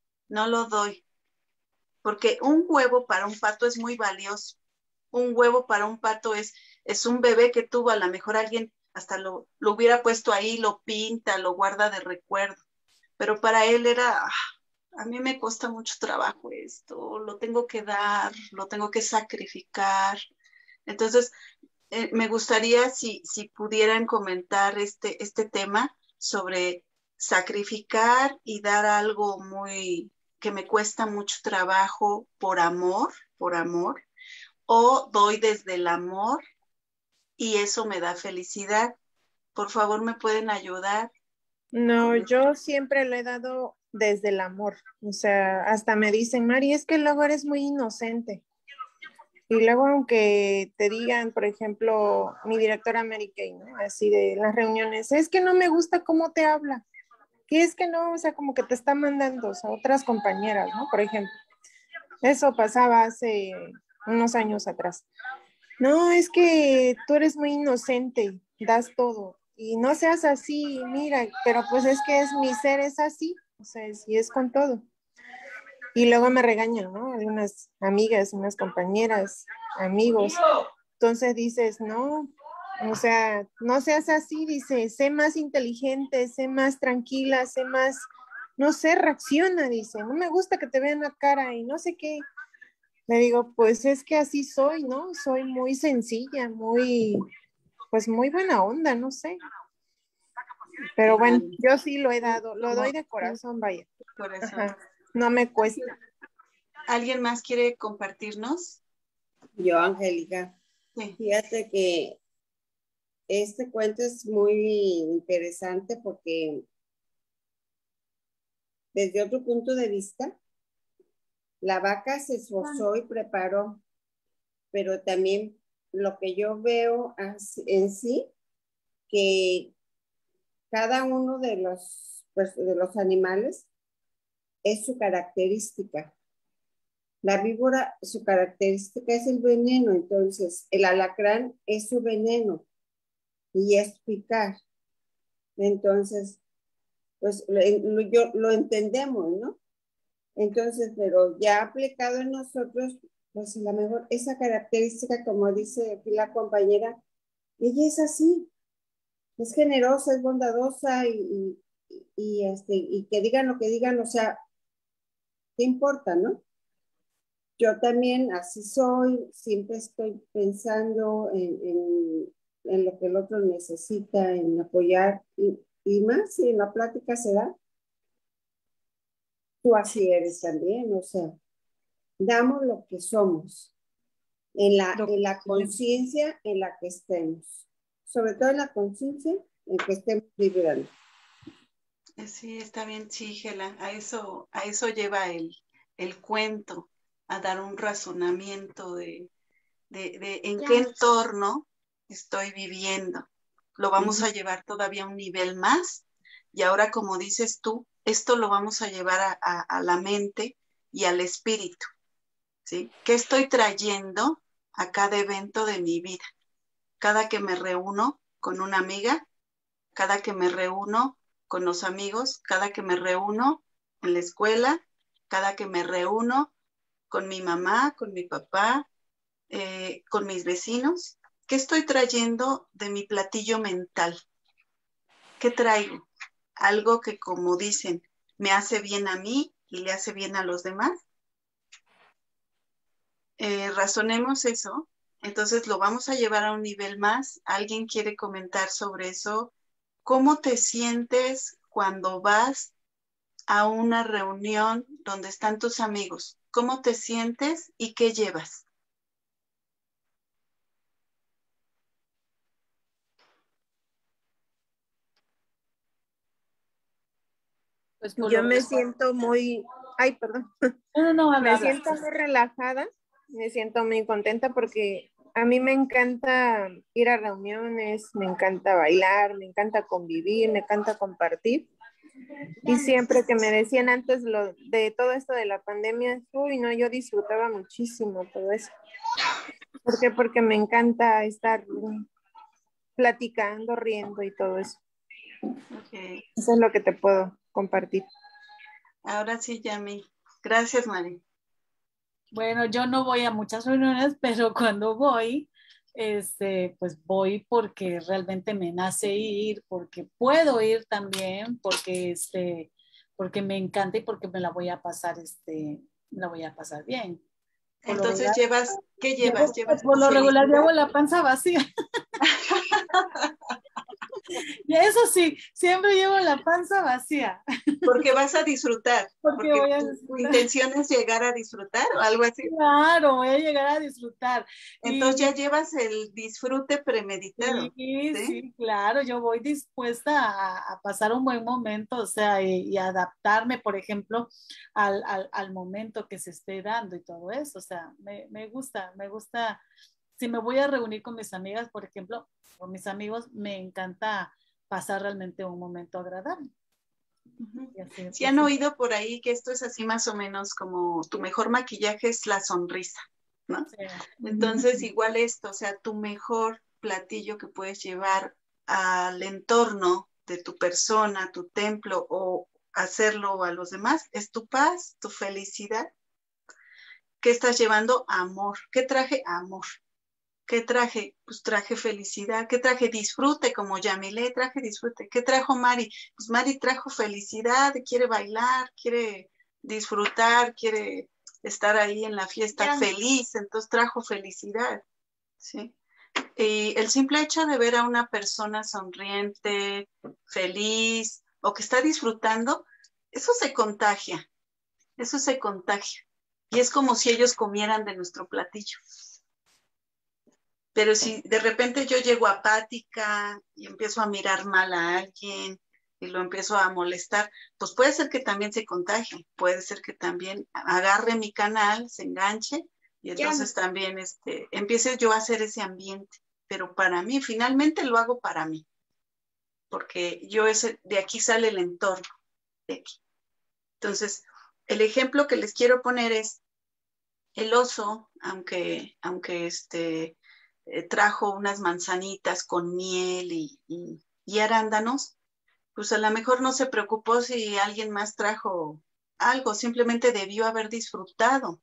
Porque un huevo para un pato es muy valioso. Un huevo para un pato es un bebé que tuvo, a lo mejor alguien hasta lo hubiera puesto ahí, lo pinta, lo guarda de recuerdo. Pero para él era, a mí me cuesta mucho trabajo esto, lo tengo que dar, lo tengo que sacrificar. Entonces, me gustaría si pudieran comentar este tema sobre sacrificar y dar algo que me cuesta mucho trabajo por amor, o doy desde el amor y eso me da felicidad. Por favor, ¿me pueden ayudar? No, yo siempre lo he dado desde el amor. O sea, hasta me dicen, Mari, es que luego eres muy inocente. Y luego, aunque te digan, por ejemplo, mi directora Mary Kay, ¿no? Así de las reuniones, es que no me gusta cómo te habla. Que es que no, o sea, como que te está mandando, o sea, otras compañeras, ¿no? Por ejemplo, eso pasaba hace unos años atrás. No, es que tú eres muy inocente, das todo. Y no seas así, mira, pero pues es que mi ser es así, o sea, sí es con todo. Y luego me regañan, ¿no? Algunas amigas, unas compañeras, amigos. Entonces dices, no, o sea, no seas así, dice, sé más inteligente, sé más tranquila, sé más, no sé, reacciona, dice, no me gusta que te vean la cara y no sé qué. Le digo, pues es que así soy, ¿no? Soy muy sencilla, pues muy buena onda, no sé. Pero bueno, yo sí lo he dado, lo doy de corazón, vaya. Corazón. Ajá, no me cuesta. ¿Alguien más quiere compartirnos? Yo, Angélica. Sí. Fíjate que este cuento es muy interesante porque desde otro punto de vista, la vaca se esforzó y preparó, pero también lo que yo veo en sí, que cada uno de los animales es su característica. La víbora, su característica es el veneno, entonces el alacrán es su veneno y es picar. Entonces, pues lo entendemos, ¿no? Entonces, pero ya aplicado en nosotros, pues a lo mejor esa característica, como dice aquí la compañera, ella es así, es generosa, es bondadosa y que digan lo que digan, o sea, ¿qué importa, no? Yo también así soy, siempre estoy pensando en lo que el otro necesita, en apoyar y más si en la plática se da. Tú así eres también, o sea, damos lo que somos, en la conciencia en la que estemos, sobre todo en la conciencia en que estemos vibrando. Sí, está bien, sí, Gela. A eso lleva el cuento, a dar un razonamiento de en qué entorno estoy viviendo. Lo vamos a llevar todavía a un nivel más. Y ahora, como dices tú, esto lo vamos a llevar a la mente y al espíritu, ¿sí? ¿Qué estoy trayendo a cada evento de mi vida? Cada que me reúno con una amiga, cada que me reúno con los amigos, cada que me reúno en la escuela, cada que me reúno con mi mamá, con mi papá, con mis vecinos. ¿Qué estoy trayendo de mi platillo mental? ¿Qué traigo? Algo que, como dicen, me hace bien a mí y le hace bien a los demás. Razonemos eso. Entonces lo vamos a llevar a un nivel más. ¿Alguien quiere comentar sobre eso? ¿Cómo te sientes cuando vas a una reunión donde están tus amigos? ¿Cómo te sientes y qué llevas? Pues por Yo lo me regular. siento muy, ay, perdón, No, me habla. siento muy relajada, me siento muy contenta porque a mí me encanta ir a reuniones, me encanta bailar, me encanta convivir, me encanta compartir. Y siempre que me decían antes de todo esto de la pandemia, uy, no, yo disfrutaba muchísimo todo eso. ¿Por qué? Porque me encanta estar platicando, riendo y todo eso. Okay. Eso es lo que te puedo compartir. Ahora sí, Yami. Gracias, Mari. Bueno, yo no voy a muchas reuniones, pero cuando voy, pues voy porque realmente me nace ir, porque puedo ir también, porque me encanta y porque me la voy a pasar, me la voy a pasar bien. Entonces ¿qué llevas? ¿Llevas Por tu lo regular felicidad? llevo la panza vacía. Y eso sí, siempre llevo la panza vacía. Porque vas a disfrutar. Porque voy a tu disfrutar. intención es llegar a disfrutar o algo así. Claro, voy a llegar a disfrutar. Entonces ya llevas el disfrute premeditado. Sí, ¿Sí? sí, claro, yo voy dispuesta a pasar un buen momento, o sea, y adaptarme, por ejemplo, al momento que se esté dando y todo eso, o sea, me gusta, si me voy a reunir con mis amigas, por ejemplo, con mis amigos, me encanta pasar realmente un momento agradable. Si han oído por ahí que esto es así más o menos como tu mejor maquillaje es la sonrisa, ¿no? Sí. Entonces, igual esto, o sea, tu mejor platillo que puedes llevar al entorno de tu persona, tu templo o hacerlo a los demás, es tu paz, tu felicidad. ¿Qué estás llevando? Amor. ¿Qué traje? Amor. ¿Qué traje? Pues traje felicidad. ¿Qué traje? Disfrute, como Yamile, traje disfrute. ¿Qué trajo Mari? Pues Mari trajo felicidad, quiere bailar, quiere disfrutar, quiere estar ahí en la fiesta feliz, entonces trajo felicidad, ¿sí? Y el simple hecho de ver a una persona sonriente, feliz o que está disfrutando, eso se contagia, eso se contagia. Y es como si ellos comieran de nuestro platillo. Pero si de repente yo llego apática y empiezo a mirar mal a alguien y lo empiezo a molestar, pues puede ser que también se contagie, puede ser que también agarre mi canal, se enganche y entonces también empiece yo a hacer ese ambiente. Pero para mí, finalmente lo hago para mí, porque de aquí sale el entorno, de aquí. Entonces, el ejemplo que les quiero poner es el oso, aunque trajo unas manzanitas con miel y arándanos, pues a lo mejor no se preocupó si alguien más trajo algo, simplemente debió haber disfrutado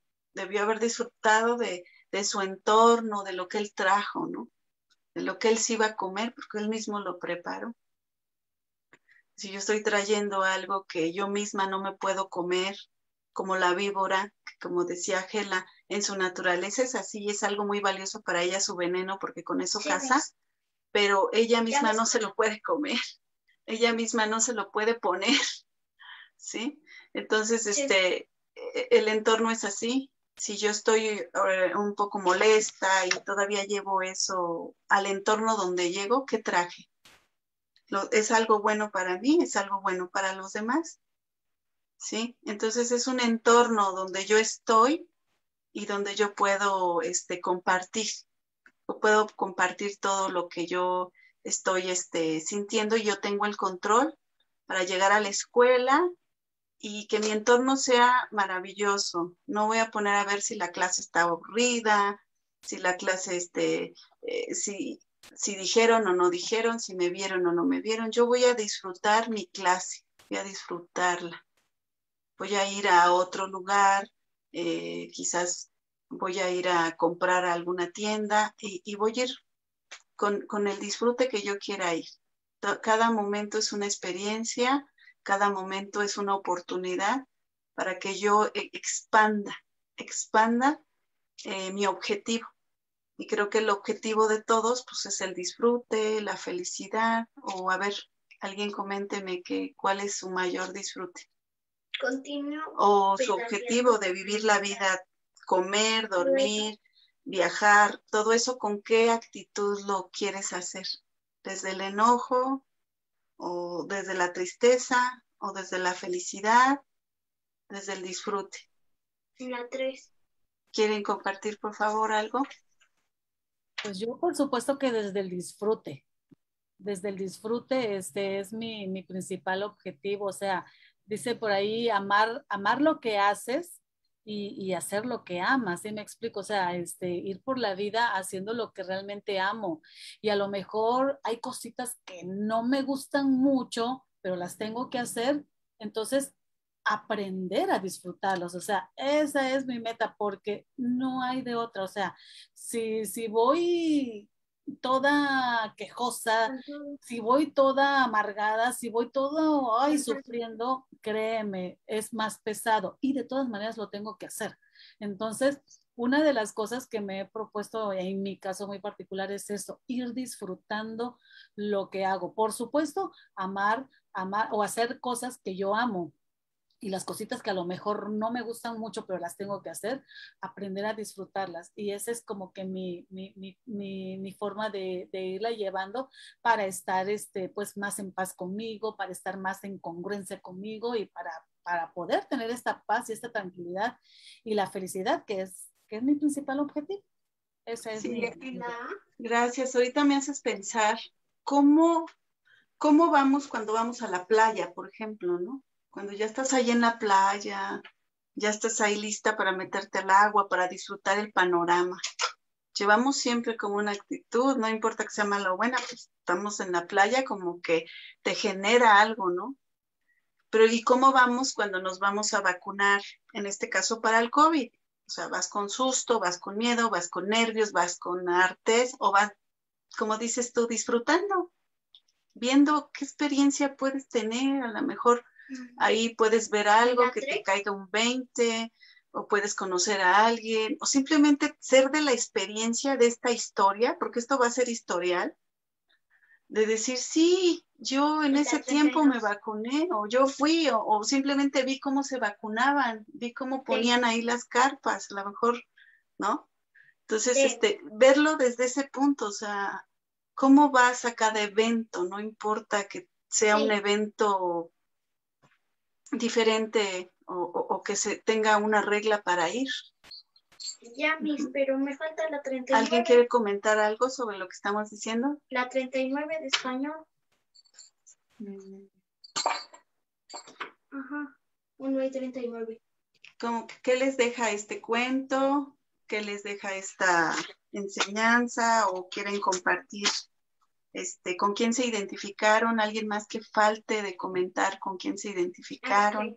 de su entorno, de lo que él trajo, ¿no? De lo que él se iba a comer, porque él mismo lo preparó. Si yo estoy trayendo algo que yo misma no me puedo comer, como la víbora, que como decía Gela, en su naturaleza es así, es algo muy valioso para ella su veneno, porque con eso caza, pero ella misma no se lo puede comer, ella misma no se lo puede poner, ¿sí? Entonces, el entorno es así. Si yo estoy un poco molesta y todavía llevo eso al entorno donde llego, ¿qué traje? Es algo bueno para mí, es algo bueno para los demás, ¿sí? Entonces es un entorno donde yo estoy y donde yo puedo compartir. Puedo compartir todo lo que yo estoy sintiendo y yo tengo el control para llegar a la escuela y que mi entorno sea maravilloso. No voy a poner a ver si la clase está aburrida, si la clase, si dijeron o no dijeron, si me vieron o no me vieron. Yo voy a disfrutar mi clase, voy a disfrutarla. Voy a ir a otro lugar, quizás voy a ir a comprar a alguna tienda y voy a ir con el disfrute que yo quiera ir. Cada momento es una experiencia, cada momento es una oportunidad para que yo expanda mi objetivo. Y creo que el objetivo de todos pues, es el disfrute, la felicidad, o a ver, alguien coménteme cuál es su mayor disfrute. Continuo. O su objetivo de vivir la vida, comer, dormir, viajar, todo eso, ¿con qué actitud lo quieres hacer? ¿Desde el enojo o desde la tristeza o desde la felicidad, desde el disfrute? La 3. ¿Quieren compartir, por favor, algo? Pues yo, por supuesto que desde el disfrute. Desde el disfrute, es mi principal objetivo. O sea, dice por ahí, amar lo que haces y hacer lo que amas, ¿sí me explico? O sea, ir por la vida haciendo lo que realmente amo. Y a lo mejor hay cositas que no me gustan mucho, pero las tengo que hacer. Entonces, aprender a disfrutarlos. O sea, esa es mi meta porque no hay de otra. O sea, si voy toda quejosa, si voy toda amargada, si voy todo sufriendo, créeme, es más pesado y de todas maneras lo tengo que hacer. Entonces, una de las cosas que me he propuesto en mi caso muy particular es eso, ir disfrutando lo que hago. Por supuesto, amar o hacer cosas que yo amo. Y las cositas que a lo mejor no me gustan mucho, pero las tengo que hacer, aprender a disfrutarlas. Y esa es como que mi forma de irla llevando para estar pues más en paz conmigo, para estar más en congruencia conmigo y para poder tener esta paz y esta tranquilidad y la felicidad que es mi principal objetivo. Ese es sí, mi... Gracias. Ahorita me haces pensar cómo vamos cuando vamos a la playa, por ejemplo, ¿no? Cuando ya estás ahí en la playa, ya estás ahí lista para meterte al agua, para disfrutar el panorama. Llevamos siempre como una actitud, no importa que sea mala o buena, pues estamos en la playa como que te genera algo, ¿no? Pero ¿y cómo vamos cuando nos vamos a vacunar, en este caso para el COVID? O sea, vas con susto, vas con miedo, vas con nervios, vas con artes o vas, como dices tú, disfrutando, viendo qué experiencia puedes tener, a lo mejor ahí puedes ver algo que te caiga un 20, o puedes conocer a alguien, o simplemente ser de la experiencia de esta historia, porque esto va a ser historial, de decir, sí, yo en ese tiempo me vacuné, o yo fui, o simplemente vi cómo se vacunaban, vi cómo ponían ahí las carpas, a lo mejor, ¿no? Entonces, verlo desde ese punto, o sea, ¿cómo vas a cada evento? No importa que sea un evento diferente o que se tenga una regla para ir. Ya, pero me falta la 39. ¿Alguien quiere comentar algo sobre lo que estamos diciendo? La 39 de español. Ajá, 1 y 39. ¿Qué les deja este cuento? ¿Qué les deja esta enseñanza? ¿O quieren compartir con quién se identificaron? ¿Alguien más que falte de comentar con quién se identificaron?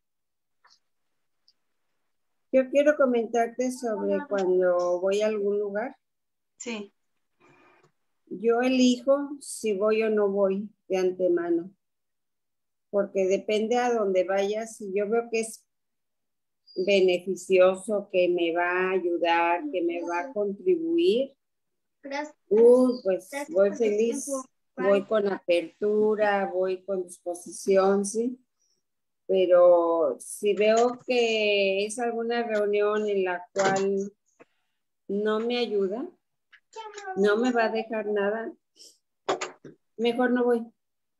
Yo quiero comentarte sobre cuando voy a algún lugar. Sí. Yo elijo si voy o no voy de antemano, porque depende a dónde vaya. Si yo veo que es beneficioso, que me va a ayudar, que me va a contribuir, pues voy feliz, voy con apertura, voy con disposición, ¿sí? Pero si veo que es alguna reunión en la cual no me ayuda, no me va a dejar nada, mejor no voy.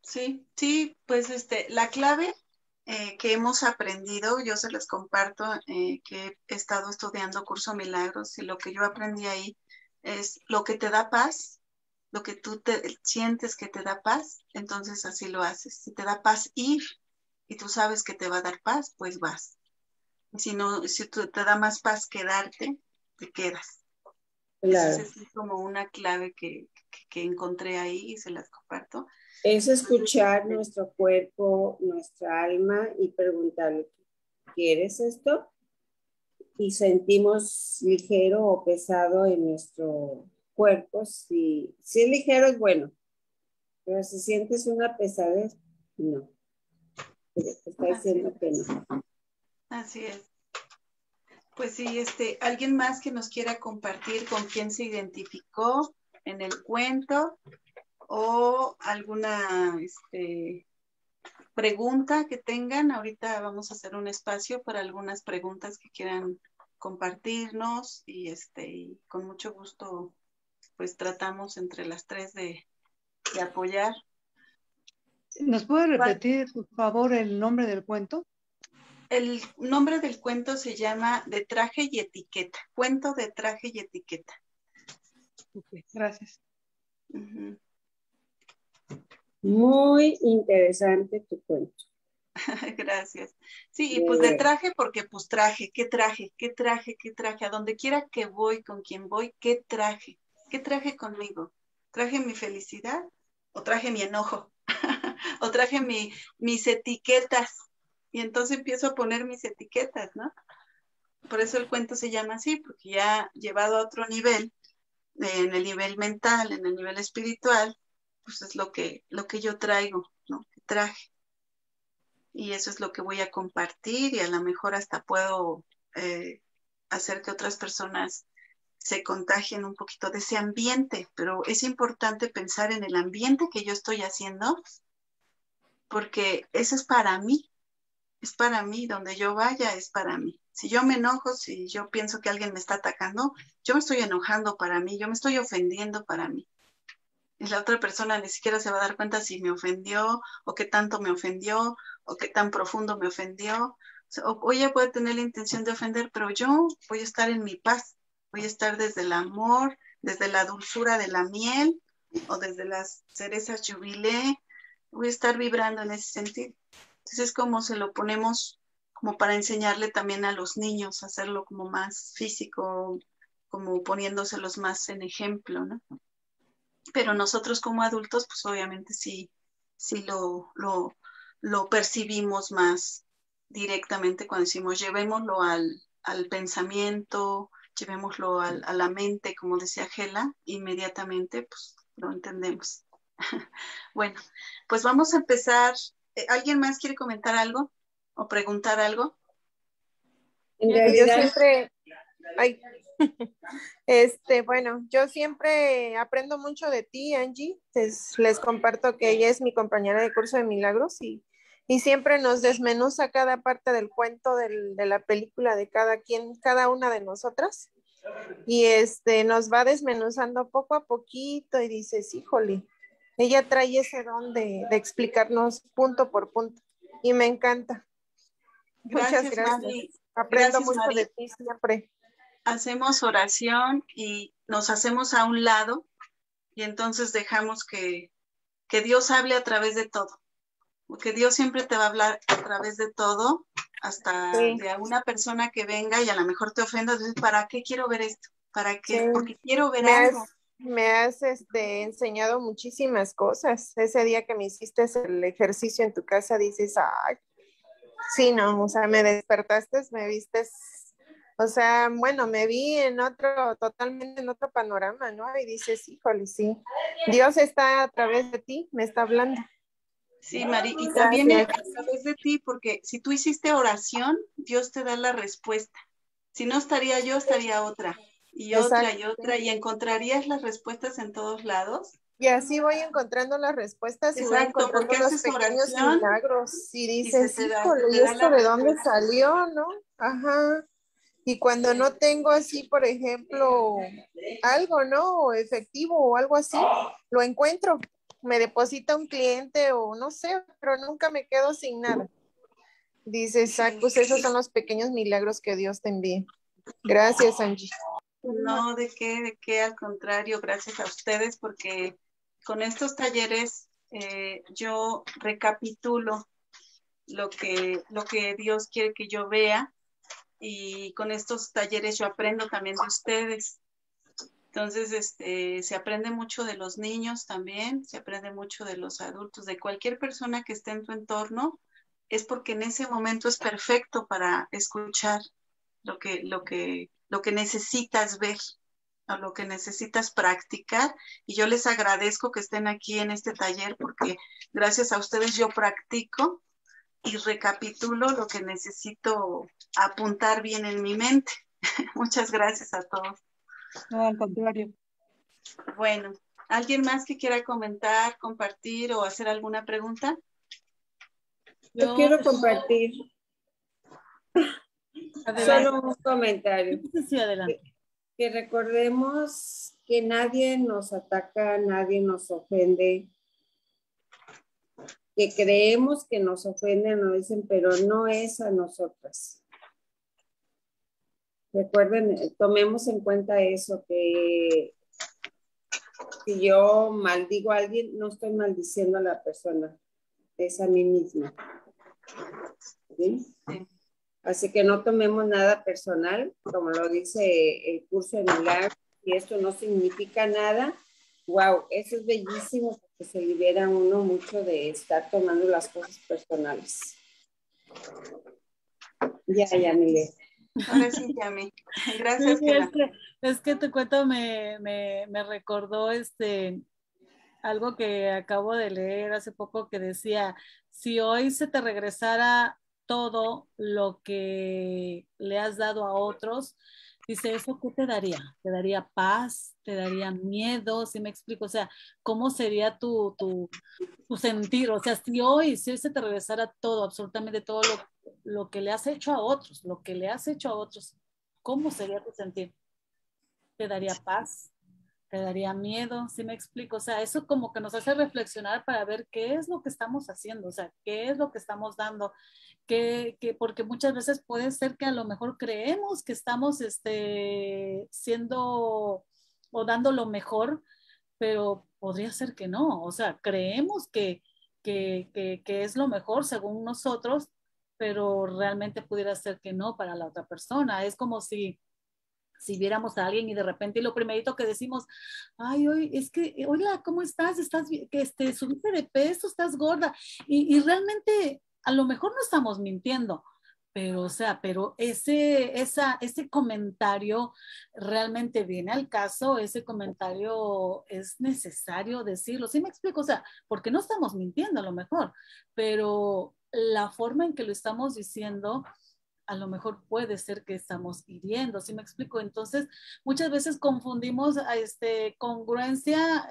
Sí, sí, pues la clave que hemos aprendido, yo se les comparto, que he estado estudiando Curso Milagros y lo que yo aprendí ahí es lo que te da paz, lo que tú te sientes que te da paz, entonces así lo haces. Si te da paz ir y tú sabes que te va a dar paz, pues vas. Si no, si te da más paz quedarte, te quedas. Claro. Esa es como una clave que encontré ahí y se las comparto. Es escuchar nuestro cuerpo, nuestra alma y preguntarle, ¿quieres esto? Y sentimos ligero o pesado en nuestro cuerpo. Si es ligero es bueno, pero si sientes una pesadez, no. Te está diciendo que no. Así es. Pues sí, alguien más que nos quiera compartir con quién se identificó en el cuento o alguna pregunta que tengan. Ahorita vamos a hacer un espacio para algunas preguntas que quieran compartirnos y con mucho gusto pues tratamos entre las tres de apoyar. ¿Nos puede repetir, por favor, el nombre del cuento? El nombre del cuento se llama De traje y etiqueta. Cuento de traje y etiqueta. Okay, gracias. Uh-huh. Muy interesante tu cuento. Gracias. Sí, y pues de traje porque pues traje, ¿qué traje? ¿Qué traje? ¿Qué traje? A donde quiera que voy, con quien voy, ¿qué traje? ¿Qué traje conmigo? ¿Traje mi felicidad o traje mi enojo? ¿O traje mis etiquetas? Y entonces empiezo a poner mis etiquetas, ¿no? Por eso el cuento se llama así, porque ya llevado a otro nivel, en el nivel mental, en el nivel espiritual, pues es lo que yo traigo, ¿no? Que traje. Y eso es lo que voy a compartir y a lo mejor hasta puedo hacer que otras personas se contagien un poquito de ese ambiente, pero es importante pensar en el ambiente que yo estoy haciendo, porque eso es para mí, donde yo vaya es para mí. Si yo me enojo, si yo pienso que alguien me está atacando, yo me estoy enojando para mí, yo me estoy ofendiendo para mí. Y la otra persona ni siquiera se va a dar cuenta si me ofendió o qué tanto me ofendió o qué tan profundo me ofendió. O ella puede tener la intención de ofender, pero yo voy a estar en mi paz, voy a estar desde el amor, desde la dulzura de la miel o desde las cerezas jubilé, voy a estar vibrando en ese sentido. Entonces es como se lo ponemos como para enseñarle también a los niños, hacerlo como más físico, como poniéndoselos más en ejemplo, ¿no? Pero nosotros como adultos, pues obviamente sí lo percibimos más directamente cuando decimos llevémoslo al pensamiento, llevémoslo a la mente, como decía Gela, inmediatamente pues lo entendemos. Bueno, pues vamos a empezar. ¿Alguien más quiere comentar algo o preguntar algo? En realidad, yo siempre, bueno, yo siempre aprendo mucho de ti, Angie. Les comparto que ella es mi compañera de curso de milagros y siempre nos desmenuza cada parte del cuento de la película de cada una de nosotras. Y nos va desmenuzando poco a poquito y dices, híjole, ella trae ese don de explicarnos punto por punto y me encanta. Gracias, Muchas gracias. Mari. Aprendo Gracias, mucho Mari. de ti siempre. Hacemos oración y nos hacemos a un lado y entonces dejamos que Dios hable a través de todo. Porque Dios siempre te va a hablar a través de todo, hasta Sí. de una persona que venga y a lo mejor te ofenda. Entonces, ¿para qué quiero ver esto? ¿Para qué? Sí. Porque quiero ver Me algo. has enseñado muchísimas cosas. Ese día que me hiciste el ejercicio en tu casa, dices, ay, sí, no, o sea, me despertaste, me vistes, o sea, bueno, me vi totalmente en otro panorama, ¿no? Y dices, híjole, sí, Dios está a través de ti, me está hablando. Sí, Mari, y también Gracias. a través de ti, porque si tú hiciste oración, Dios te da la respuesta. Si no estaría yo, estaría otra, y otra, y otra, y encontrarías las respuestas en todos lados. Y así voy encontrando las respuestas y voy Exacto, encontrando porque los haces pequeños oración milagros. Y y se dices, te da híjole, ¿y esto la de dónde respuesta. salió, no? Ajá. Y cuando no tengo así, por ejemplo, algo, ¿no? O efectivo o algo así, lo encuentro. me deposita un cliente o no sé, pero nunca me quedo sin nada. Dices, ah, pues esos son los pequeños milagros que Dios te envía. Gracias, Angie. No, de qué, al contrario, gracias a ustedes, porque con estos talleres yo recapitulo lo que Dios quiere que yo vea, y con estos talleres yo aprendo también de ustedes. Entonces, se aprende mucho de los niños también, se aprende mucho de los adultos, de cualquier persona que esté en tu entorno, es porque en ese momento es perfecto para escuchar lo que necesitas ver, o lo que necesitas practicar. Y yo les agradezco que estén aquí en este taller, porque gracias a ustedes yo practico y recapitulo lo que necesito apuntar bien en mi mente. Muchas gracias a todos. No, al contrario. Bueno, ¿alguien más que quiera comentar, compartir o hacer alguna pregunta? Yo quiero compartir solo un comentario. Sí, adelante. Que recordemos que nadie nos ataca, nadie nos ofende, que creemos que nos ofenden, nos dicen, pero no es a nosotras. Recuerden, tomemos en cuenta eso, que si yo maldigo a alguien, no estoy maldiciendo a la persona, es a mí misma. ¿Sí? Sí. Así que no tomemos nada personal, como lo dice el curso de milagros, y esto no significa nada. Wow, eso es bellísimo, porque se libera uno mucho de estar tomando las cosas personales. Ya, Mile. Ahora sí, Yami. Gracias, Sí, es que te cuento, me recordó algo que acabo de leer hace poco, que decía, si hoy se te regresara todo lo que le has dado a otros, dice, ¿eso qué te daría? ¿Te daría paz? ¿Te daría miedo? ¿Sí me explico? O sea, ¿cómo sería tu sentir? O sea, si hoy se te regresara todo, absolutamente todo lo que le has hecho a otros, ¿cómo sería tu sentir? ¿Te daría paz? ¿Te daría miedo? ¿Sí me explico? O sea, eso como que nos hace reflexionar para ver qué es lo que estamos haciendo, o sea, qué es lo que estamos dando, porque muchas veces puede ser que a lo mejor creemos que estamos siendo o dando lo mejor, pero podría ser que no, o sea, creemos que es lo mejor según nosotros, pero realmente pudiera ser que no para la otra persona. Es como si viéramos a alguien y de repente lo primerito que decimos, ay, hoy es que, hola, ¿cómo estás? ¿Estás bien? Que subiste de peso, estás gorda. Y realmente a lo mejor no estamos mintiendo, pero, o sea, pero ese comentario realmente viene al caso, ese comentario es necesario decirlo. ¿Sí me explico? O sea, porque no estamos mintiendo a lo mejor, pero la forma en que lo estamos diciendo a lo mejor puede ser que estamos hiriendo, ¿sí me explico? Entonces, muchas veces confundimos congruencia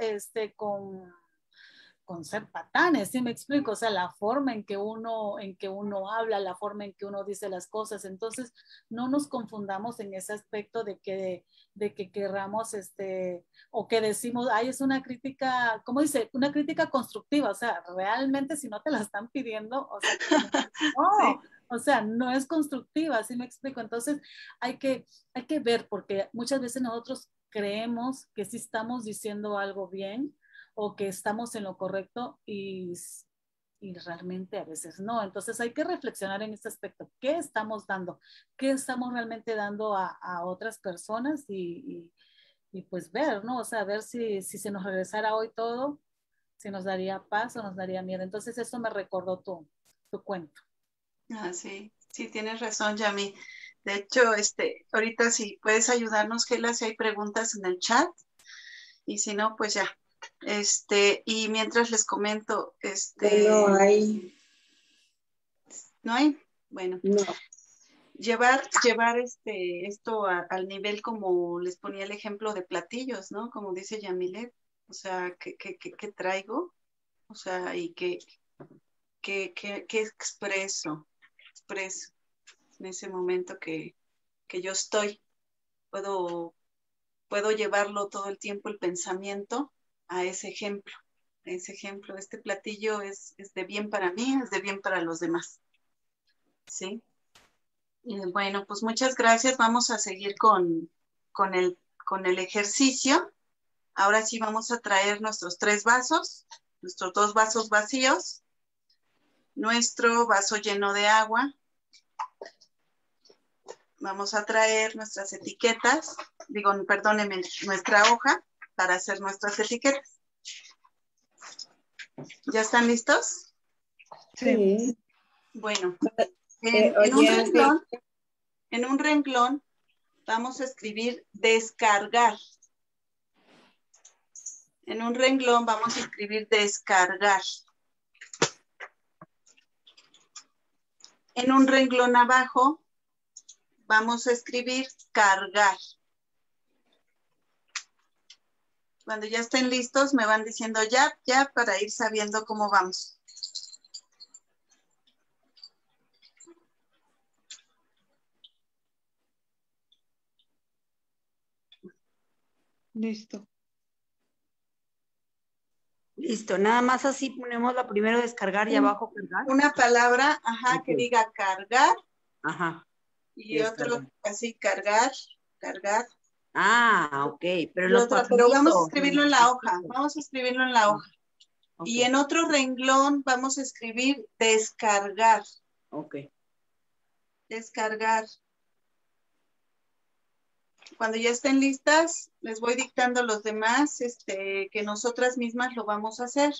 con ser patanes, ¿sí me explico? O sea, la forma en que uno habla, la forma en que uno dice las cosas. Entonces, no nos confundamos en ese aspecto de que querramos, o que decimos, ay, es una crítica, ¿cómo dice? Una crítica constructiva. O sea, realmente si no te la están pidiendo, o sea, no. Sí. O sea, no es constructiva, ¿sí me explico? Entonces, hay que ver, porque muchas veces nosotros creemos que sí estamos diciendo algo bien o que estamos en lo correcto y realmente a veces no. Entonces, hay que reflexionar en este aspecto. ¿Qué estamos dando? ¿Qué estamos realmente dando a otras personas? Y pues ver, ¿no? O sea, ver si se nos regresara hoy todo, si nos daría paz o nos daría miedo. Entonces, eso me recordó tu cuento. Ah, sí, sí, tienes razón, Yami. De hecho, ahorita si puedes ayudarnos, Gela, si hay preguntas en el chat, y si no, pues ya. Y mientras les comento, No hay. ¿No hay? Bueno. No. Llevar esto al nivel, como les ponía el ejemplo de platillos, ¿no? Como dice Yamilet, o sea, ¿qué traigo? O sea, y qué expreso en ese momento que yo estoy. Puedo llevarlo todo el tiempo, el pensamiento, a ese ejemplo. ese ejemplo, este platillo es de bien para mí, es de bien para los demás. ¿Sí? Y bueno, pues muchas gracias. Vamos a seguir con el ejercicio. Ahora sí vamos a traer nuestros 3 vasos, nuestros 2 vasos vacíos, nuestro vaso lleno de agua. Vamos a traer nuestras etiquetas, perdónenme, nuestra hoja para hacer nuestras etiquetas. ¿Ya están listos? Sí. Bueno, Oye, en un renglón vamos a escribir descargar. En un renglón vamos a escribir descargar. En un renglón abajo vamos a escribir cargar. Cuando ya estén listos me van diciendo ya para ir sabiendo cómo vamos. Listo. Listo, nada más así ponemos la primero descargar y abajo cargar. Una palabra, ajá, que diga cargar. Ajá. Y otro así, cargar. Ah, ok. Pero vamos a escribirlo en la hoja. Vamos a escribirlo en la hoja. Okay. Y en otro renglón vamos a escribir descargar. Ok. Descargar. Cuando ya estén listas, les voy dictando los demás, que nosotras mismas lo vamos a hacer.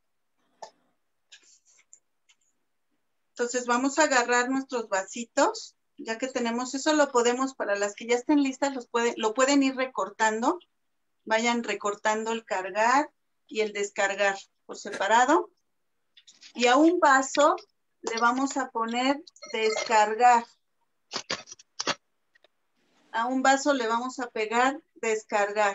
Entonces vamos a agarrar nuestros vasitos. Ya que tenemos eso, lo podemos, para las que ya estén listas, lo pueden ir recortando. Vayan recortando el cargar y el descargar por separado. Y a un vaso le vamos a poner descargar. A un vaso le vamos a pegar descargar.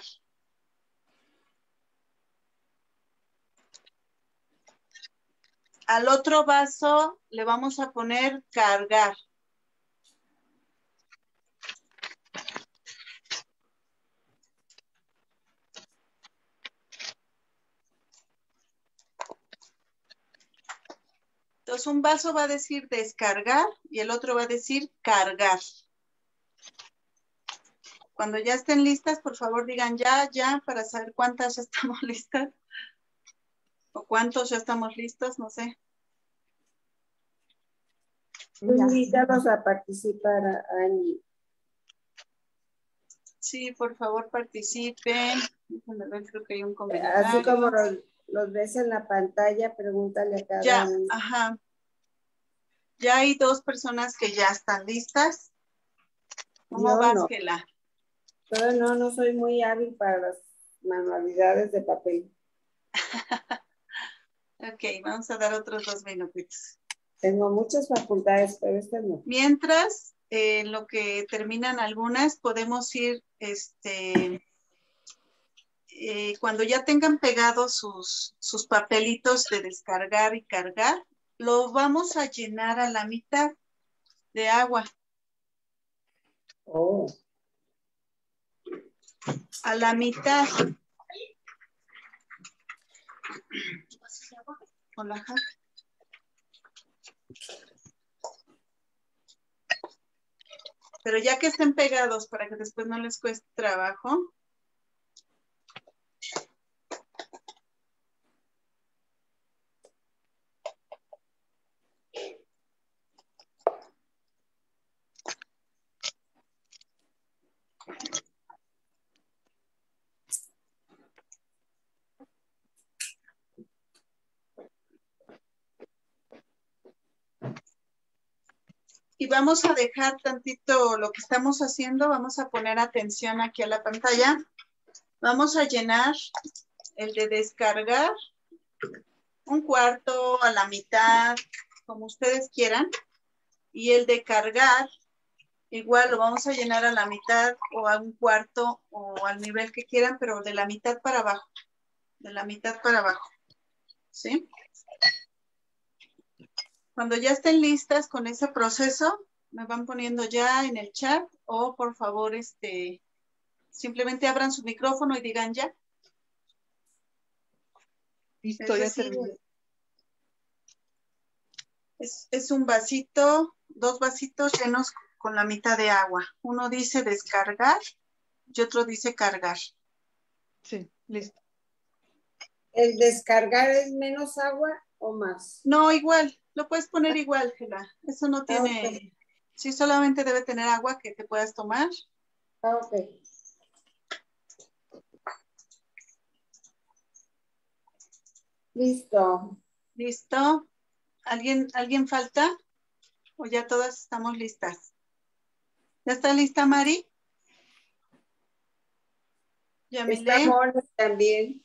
Al otro vaso le vamos a poner cargar. Entonces un vaso va a decir descargar y el otro va a decir cargar. Cuando ya estén listas, por favor digan ya, para saber cuántas ya estamos listas. O cuántos ya estamos listos, no sé. Invítalos a participar, Angie. Sí, por favor participen. Déjenme ver, creo que hay un comentario. Así como los ves en la pantalla, pregúntale a cada uno. Ajá. Ya hay 2 personas que ya están listas. ¿Cómo vas, no. Gela? Pero no soy muy hábil para las manualidades de papel. Ok, vamos a dar otros 2 minutitos. Tengo muchas facultades, pero esta no. Mientras, en lo que terminan algunas, podemos ir, cuando ya tengan pegados sus papelitos de descargar y cargar, lo vamos a llenar a la mitad de agua. Oh. A la mitad. Hola, Javi. Pero ya que estén pegados para que después no les cueste trabajo. Y vamos a dejar tantito lo que estamos haciendo, vamos a poner atención aquí a la pantalla. Vamos a llenar el de descargar, 1/4, a la mitad, como ustedes quieran. Y el de cargar, igual lo vamos a llenar a la mitad o a 1/4 o al nivel que quieran, pero de la mitad para abajo. De la mitad para abajo. ¿Sí? Cuando ya estén listas con ese proceso, me van poniendo ya en el chat o por favor, simplemente abran su micrófono y digan ya. Listo, Es ya decir, terminé. es un vasito, 2 vasitos llenos con la mitad de agua. Uno dice descargar y otro dice cargar. Sí, listo. ¿El descargar es menos agua o más? No, igual, lo puedes poner igual, Gela. Eso no tiene, Ok. sí, solamente debe tener agua que te puedas tomar. Ok. Listo. ¿Listo? ¿Alguien falta? ¿O ya todas estamos listas? ¿Ya está lista, Mari? Está Yamile. Moni también.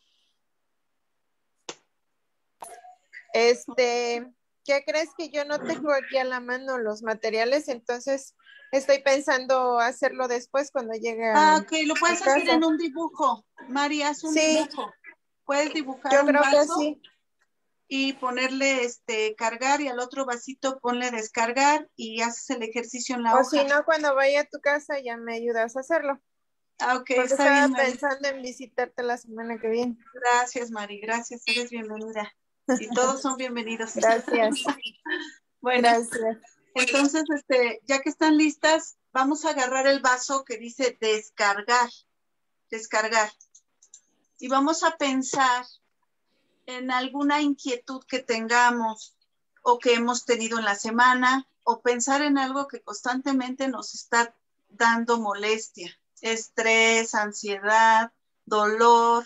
¿Qué crees que yo no tengo aquí a la mano los materiales? Entonces estoy pensando hacerlo después cuando llegue a Ok, lo puedes hacer casa. en un dibujo. Mari, haz un Sí, dibujo. Puedes dibujar yo un creo que vaso sí. y ponerle cargar y al otro vasito ponle descargar y haces el ejercicio en la O hoja. si no, cuando vaya a tu casa ya me ayudas a hacerlo. Ah, ok, Porque está estaba bien, Mari. pensando en visitarte la semana que viene. Gracias, Mari, gracias, eres bienvenida. Y todos son bienvenidos. Gracias. Bueno, Gracias. entonces, ya que están listas, vamos a agarrar el vaso que dice descargar, descargar. Y vamos a pensar en alguna inquietud que tengamos o que hemos tenido en la semana, o pensar en algo que constantemente nos está dando molestia, estrés, ansiedad, dolor,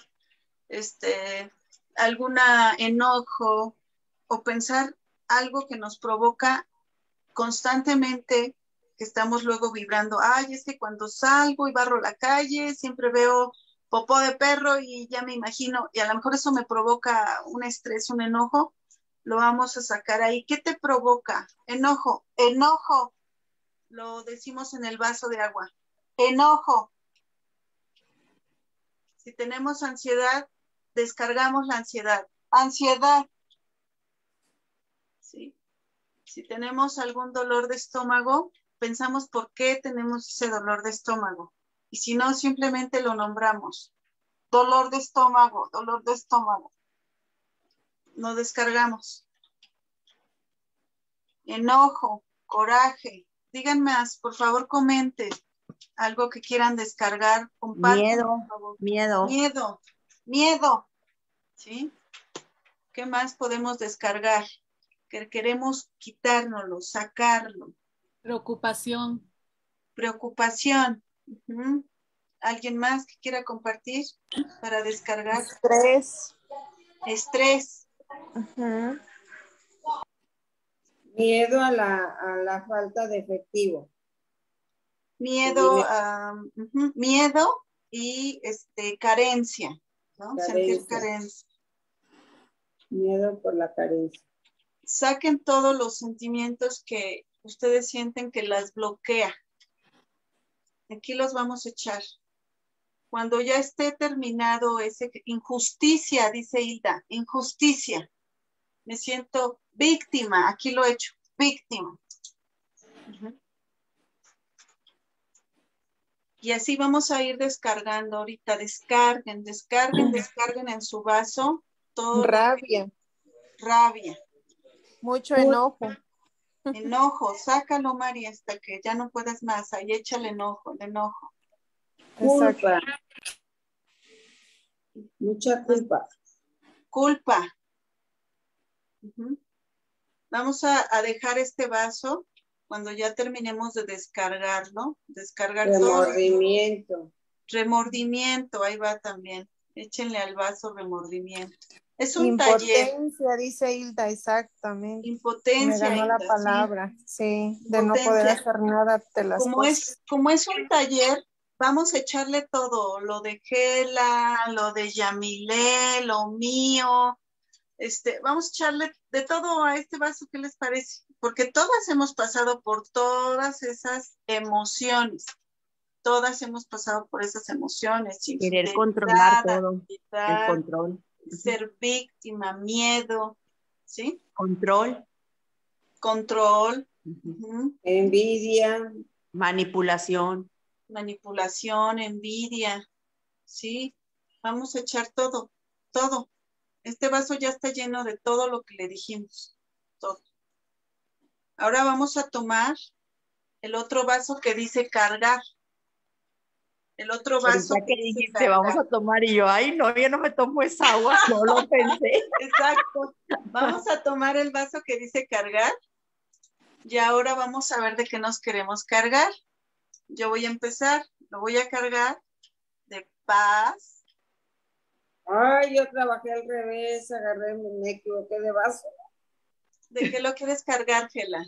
alguna enojo, o pensar algo que nos provoca constantemente, que estamos luego vibrando. Ay, es que cuando salgo y barro la calle, siempre veo popó de perro y ya me imagino, y a lo mejor eso me provoca un estrés, un enojo, lo vamos a sacar ahí. ¿Qué te provoca? Enojo, enojo, lo decimos en el vaso de agua. Enojo. Si tenemos ansiedad, descargamos la ansiedad. Ansiedad. ¿Sí? Si tenemos algún dolor de estómago, pensamos por qué tenemos ese dolor de estómago. Y si no, simplemente lo nombramos. Dolor de estómago, dolor de estómago. Lo descargamos. Enojo, coraje. Digan más, por favor, comenten algo que quieran descargar. Compartan, por favor. Miedo. Miedo, miedo. ¿Sí? ¿Qué más podemos descargar? Que queremos quitárnoslo, sacarlo. Preocupación. Preocupación. Uh-huh. ¿Alguien más que quiera compartir para descargar? Estrés. Estrés. Ujú. Miedo a la falta de efectivo. Miedo, miedo y carencia, ¿no? Sentir carencia. Miedo por la carencia. Saquen todos los sentimientos que ustedes sienten que las bloquea. Aquí los vamos a echar. Cuando ya esté terminado ese injusticia, dice Hilda, injusticia. Me siento víctima, aquí lo he hecho, víctima. Uh-huh. Y así vamos a ir descargando ahorita. Descarguen, descarguen, descarguen en su vaso todo. Rabia. Rabia. Mucho enojo. Enojo, sácalo, Mari, hasta que ya no puedas más. Ahí échale enojo, el enojo. Culpa. Mucha culpa. Culpa. Uh-huh. Vamos a dejar este vaso cuando ya terminemos de descargarlo. Descargar remordimiento. todo. Remordimiento, ahí va también. Échenle al vaso remordimiento. Es un taller. Impotencia, dice Hilda, exactamente. Impotencia. Me ganó Hilda, la palabra, sí, de no Impotencia. poder hacer nada de las cosas. Como es un taller, vamos a echarle todo, lo de Gela, lo de Yamile, lo mío, vamos a echarle de todo a este vaso, ¿qué les parece? Porque todas hemos pasado por todas esas emociones, todas hemos pasado por esas emociones. Querer controlar todo, ansiedad, el control. Ser víctima, miedo, ¿sí? Control. Control. Uh-huh. Envidia. Manipulación. Manipulación, envidia, ¿sí? Vamos a echar todo, todo. Este vaso ya está lleno de todo lo que le dijimos. Todo. Ahora vamos a tomar el otro vaso que dice cargar. El otro vaso Ahorita que que dice dijiste, vamos cargar. a tomar, y yo, ay, no, yo no me tomo esa agua, no lo pensé. Exacto. Vamos a tomar el vaso que dice cargar. Y ahora vamos a ver de qué nos queremos cargar. Yo voy a empezar. Lo voy a cargar de paz. Ay, yo trabajé al revés, agarré, me equivoqué de vaso. ¿De qué lo quieres cargar, Gela?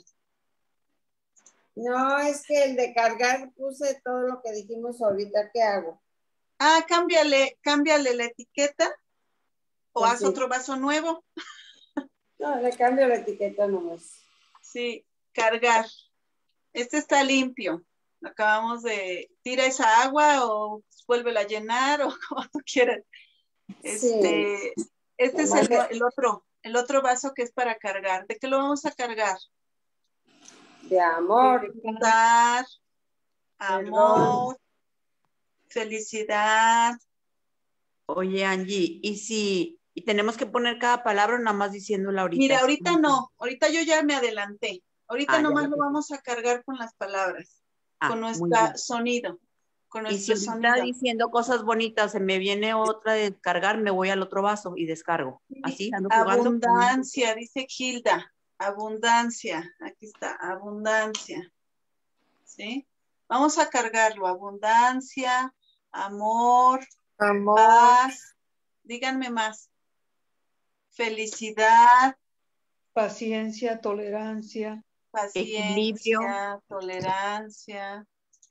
No, es que el de cargar puse todo lo que dijimos ahorita. ¿Qué hago? Ah, cámbiale la etiqueta o Pues haz sí. otro vaso nuevo. No, le cambio la etiqueta nomás. Sí, cargar. Este está limpio. Acabamos de tira esa agua o vuélvela a llenar o como tú quieras. Este es el otro vaso que es para cargar. ¿De qué lo vamos a cargar? De amor. Bienestar, amor, Perdón. felicidad. Oye, Angie, y tenemos que poner cada palabra nada más diciéndola ahorita? Mira, ahorita no, ahorita yo ya me adelanté. Ahorita ya nomás la lo puse. vamos a cargar con las palabras, con Muy nuestro bien. sonido, con Y si nuestro ahorita sonido. diciendo cosas bonitas se me viene otra de descargar, me voy al otro vaso y descargo. Así, ando jugando. Abundancia, dice Gilda. Abundancia, aquí está, abundancia. ¿Sí? Vamos a cargarlo. Abundancia, amor, Amor, paz. Díganme más. Felicidad, Paciencia, tolerancia. Equilibrio. paciencia, tolerancia,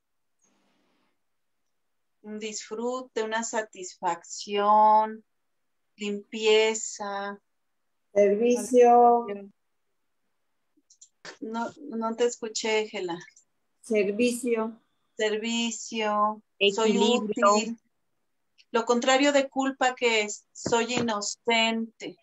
un disfrute, una satisfacción, limpieza. Servicio. No te escuché, Gela. Servicio. Servicio, soy Equilibrio. útil. Lo contrario de culpa, que es soy inocente,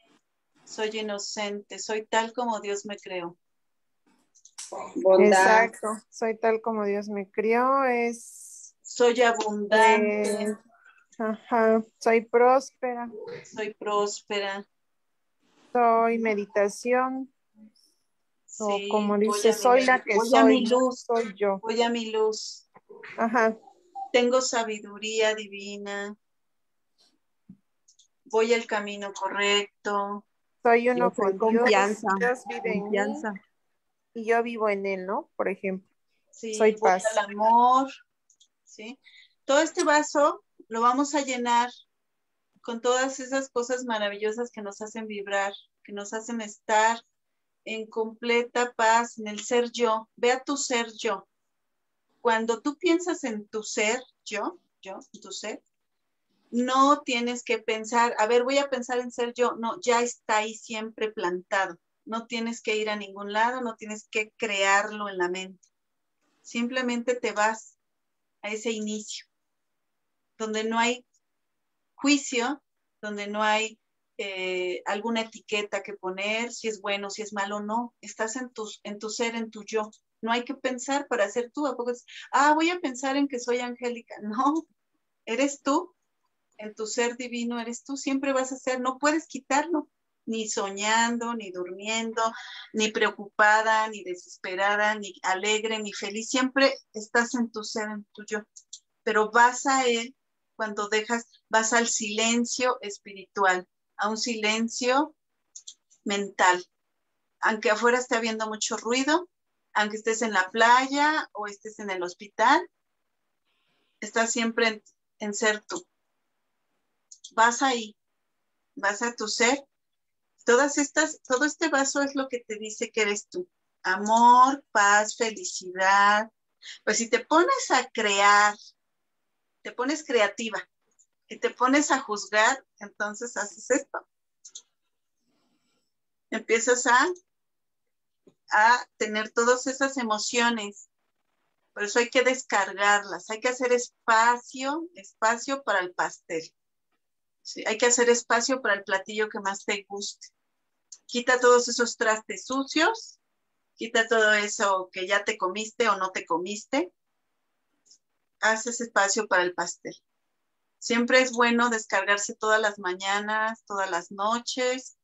soy tal como Dios me creó. Bondad. exacto. Soy tal como Dios me crió, es... Soy abundante, ajá. Soy próspera, soy próspera. soy meditación, o Sí, como voy dice, a mi soy luz, la que voy a mi soy, luz, soy yo. voy a mi luz. Ajá. Tengo sabiduría divina. Voy al camino correcto. Soy Yo uno soy con Dios, confianza. Dios vive en mí Confianza. y yo vivo en él, ¿no? Por ejemplo, Sí, soy voy paz. al amor. ¿Sí? Todo este vaso lo vamos a llenar con todas esas cosas maravillosas que nos hacen vibrar, que nos hacen estar en completa paz, en el ser yo. Ve a tu ser yo. Cuando tú piensas en tu ser, tu ser, no tienes que pensar, a ver, voy a pensar en ser yo. No, ya está ahí siempre plantado. No tienes que ir a ningún lado, no tienes que crearlo en la mente. Simplemente te vas a ese inicio, donde no hay juicio, donde no hay alguna etiqueta que poner, si es bueno, si es malo, no. Estás en tu ser, en tu yo. No hay que pensar para ser tú. ¿A poco es, voy a pensar en que soy Angélica? No, eres tú, en tu ser divino eres tú, siempre vas a ser, no puedes quitarlo, ni soñando, ni durmiendo, ni preocupada, ni desesperada, ni alegre, ni feliz. Siempre estás en tu ser, en tu yo. Pero vas a él cuando vas al silencio espiritual, a un silencio mental. Aunque afuera esté habiendo mucho ruido, aunque estés en la playa o estés en el hospital, estás siempre en ser tú. Vas ahí, vas a tu ser. Todo este vaso es lo que te dice que eres tú. Amor, paz, felicidad. Pues si te pones a crear, te pones creativa, y te pones a juzgar, entonces haces esto. Empiezas a tener todas esas emociones. Por eso hay que descargarlas. Hay que hacer espacio para el pastel. Sí, hay que hacer espacio para el platillo que más te guste. Quita todos esos trastes sucios. Quita todo eso que ya te comiste o no te comiste. Haz ese espacio para el pastel. Siempre es bueno descargarse todas las mañanas, todas las noches.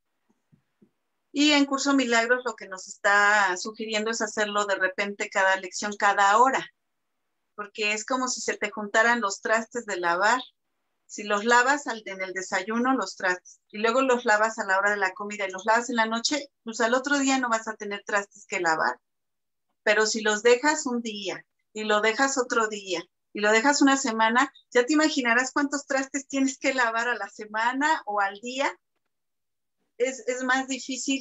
Y en Curso Milagros lo que nos está sugiriendo es hacerlo de repente cada lección, cada hora, porque es como si se te juntaran los trastes de lavar. Si los lavas en el desayuno, los trastes, y luego los lavas a la hora de la comida y los lavas en la noche, pues al otro día no vas a tener trastes que lavar. Pero si los dejas un día y lo dejas otro día y lo dejas una semana, ya te imaginarás cuántos trastes tienes que lavar a la semana o al día. Es más difícil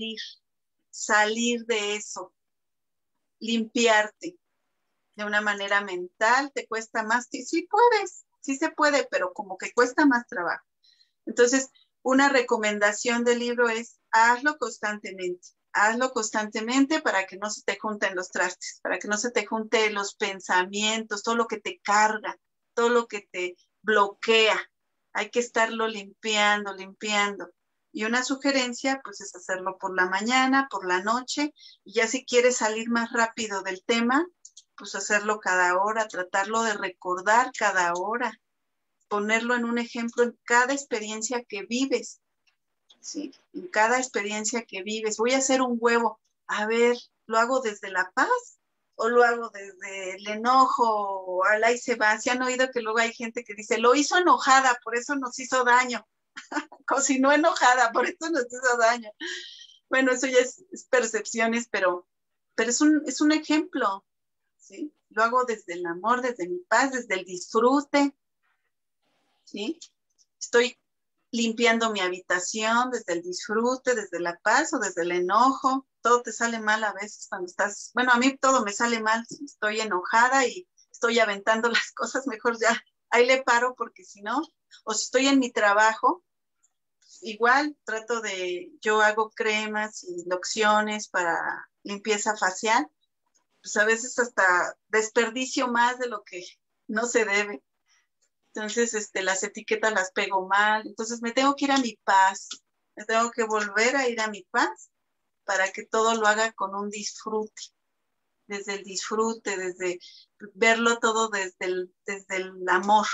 salir de eso, limpiarte de una manera mental, te cuesta más. Sí puedes, sí se puede, pero como que cuesta más trabajo. Entonces, una recomendación del libro es hazlo constantemente para que no se te junten los trastes, para que no se te junten los pensamientos, todo lo que te carga, todo lo que te bloquea. Hay que estarlo limpiando. Y una sugerencia, pues, es hacerlo por la mañana, por la noche, y ya si quieres salir más rápido del tema, pues hacerlo cada hora, tratarlo de recordar cada hora, ponerlo en un ejemplo en cada experiencia que vives, ¿sí? En cada experiencia que vives. Voy a hacer un huevo. A ver, ¿lo hago desde la paz o lo hago desde el enojo? O ahí se va. ¿Se han oído que luego hay gente que dice, lo hizo enojada, por eso nos hizo daño? Cocinó enojada, por eso nos hizo daño. Bueno, eso ya es percepciones, pero es un ejemplo, ¿sí? Lo hago desde el amor, desde mi paz, desde el disfrute, ¿sí? Estoy limpiando mi habitación desde el disfrute, desde la paz o desde el enojo. Todo te sale mal a veces cuando estás, bueno, a mí todo me sale mal, estoy enojada y estoy aventando las cosas, mejor ya ahí le paro porque si no, o si estoy en mi trabajo, igual yo hago cremas y lociones para limpieza facial, pues a veces hasta desperdicio más de lo que no se debe. Entonces, las etiquetas las pego mal. Entonces, me tengo que ir a mi paz. Me tengo que volver a ir a mi paz para que todo lo haga con un disfrute. Desde el disfrute, desde verlo todo desde el amor.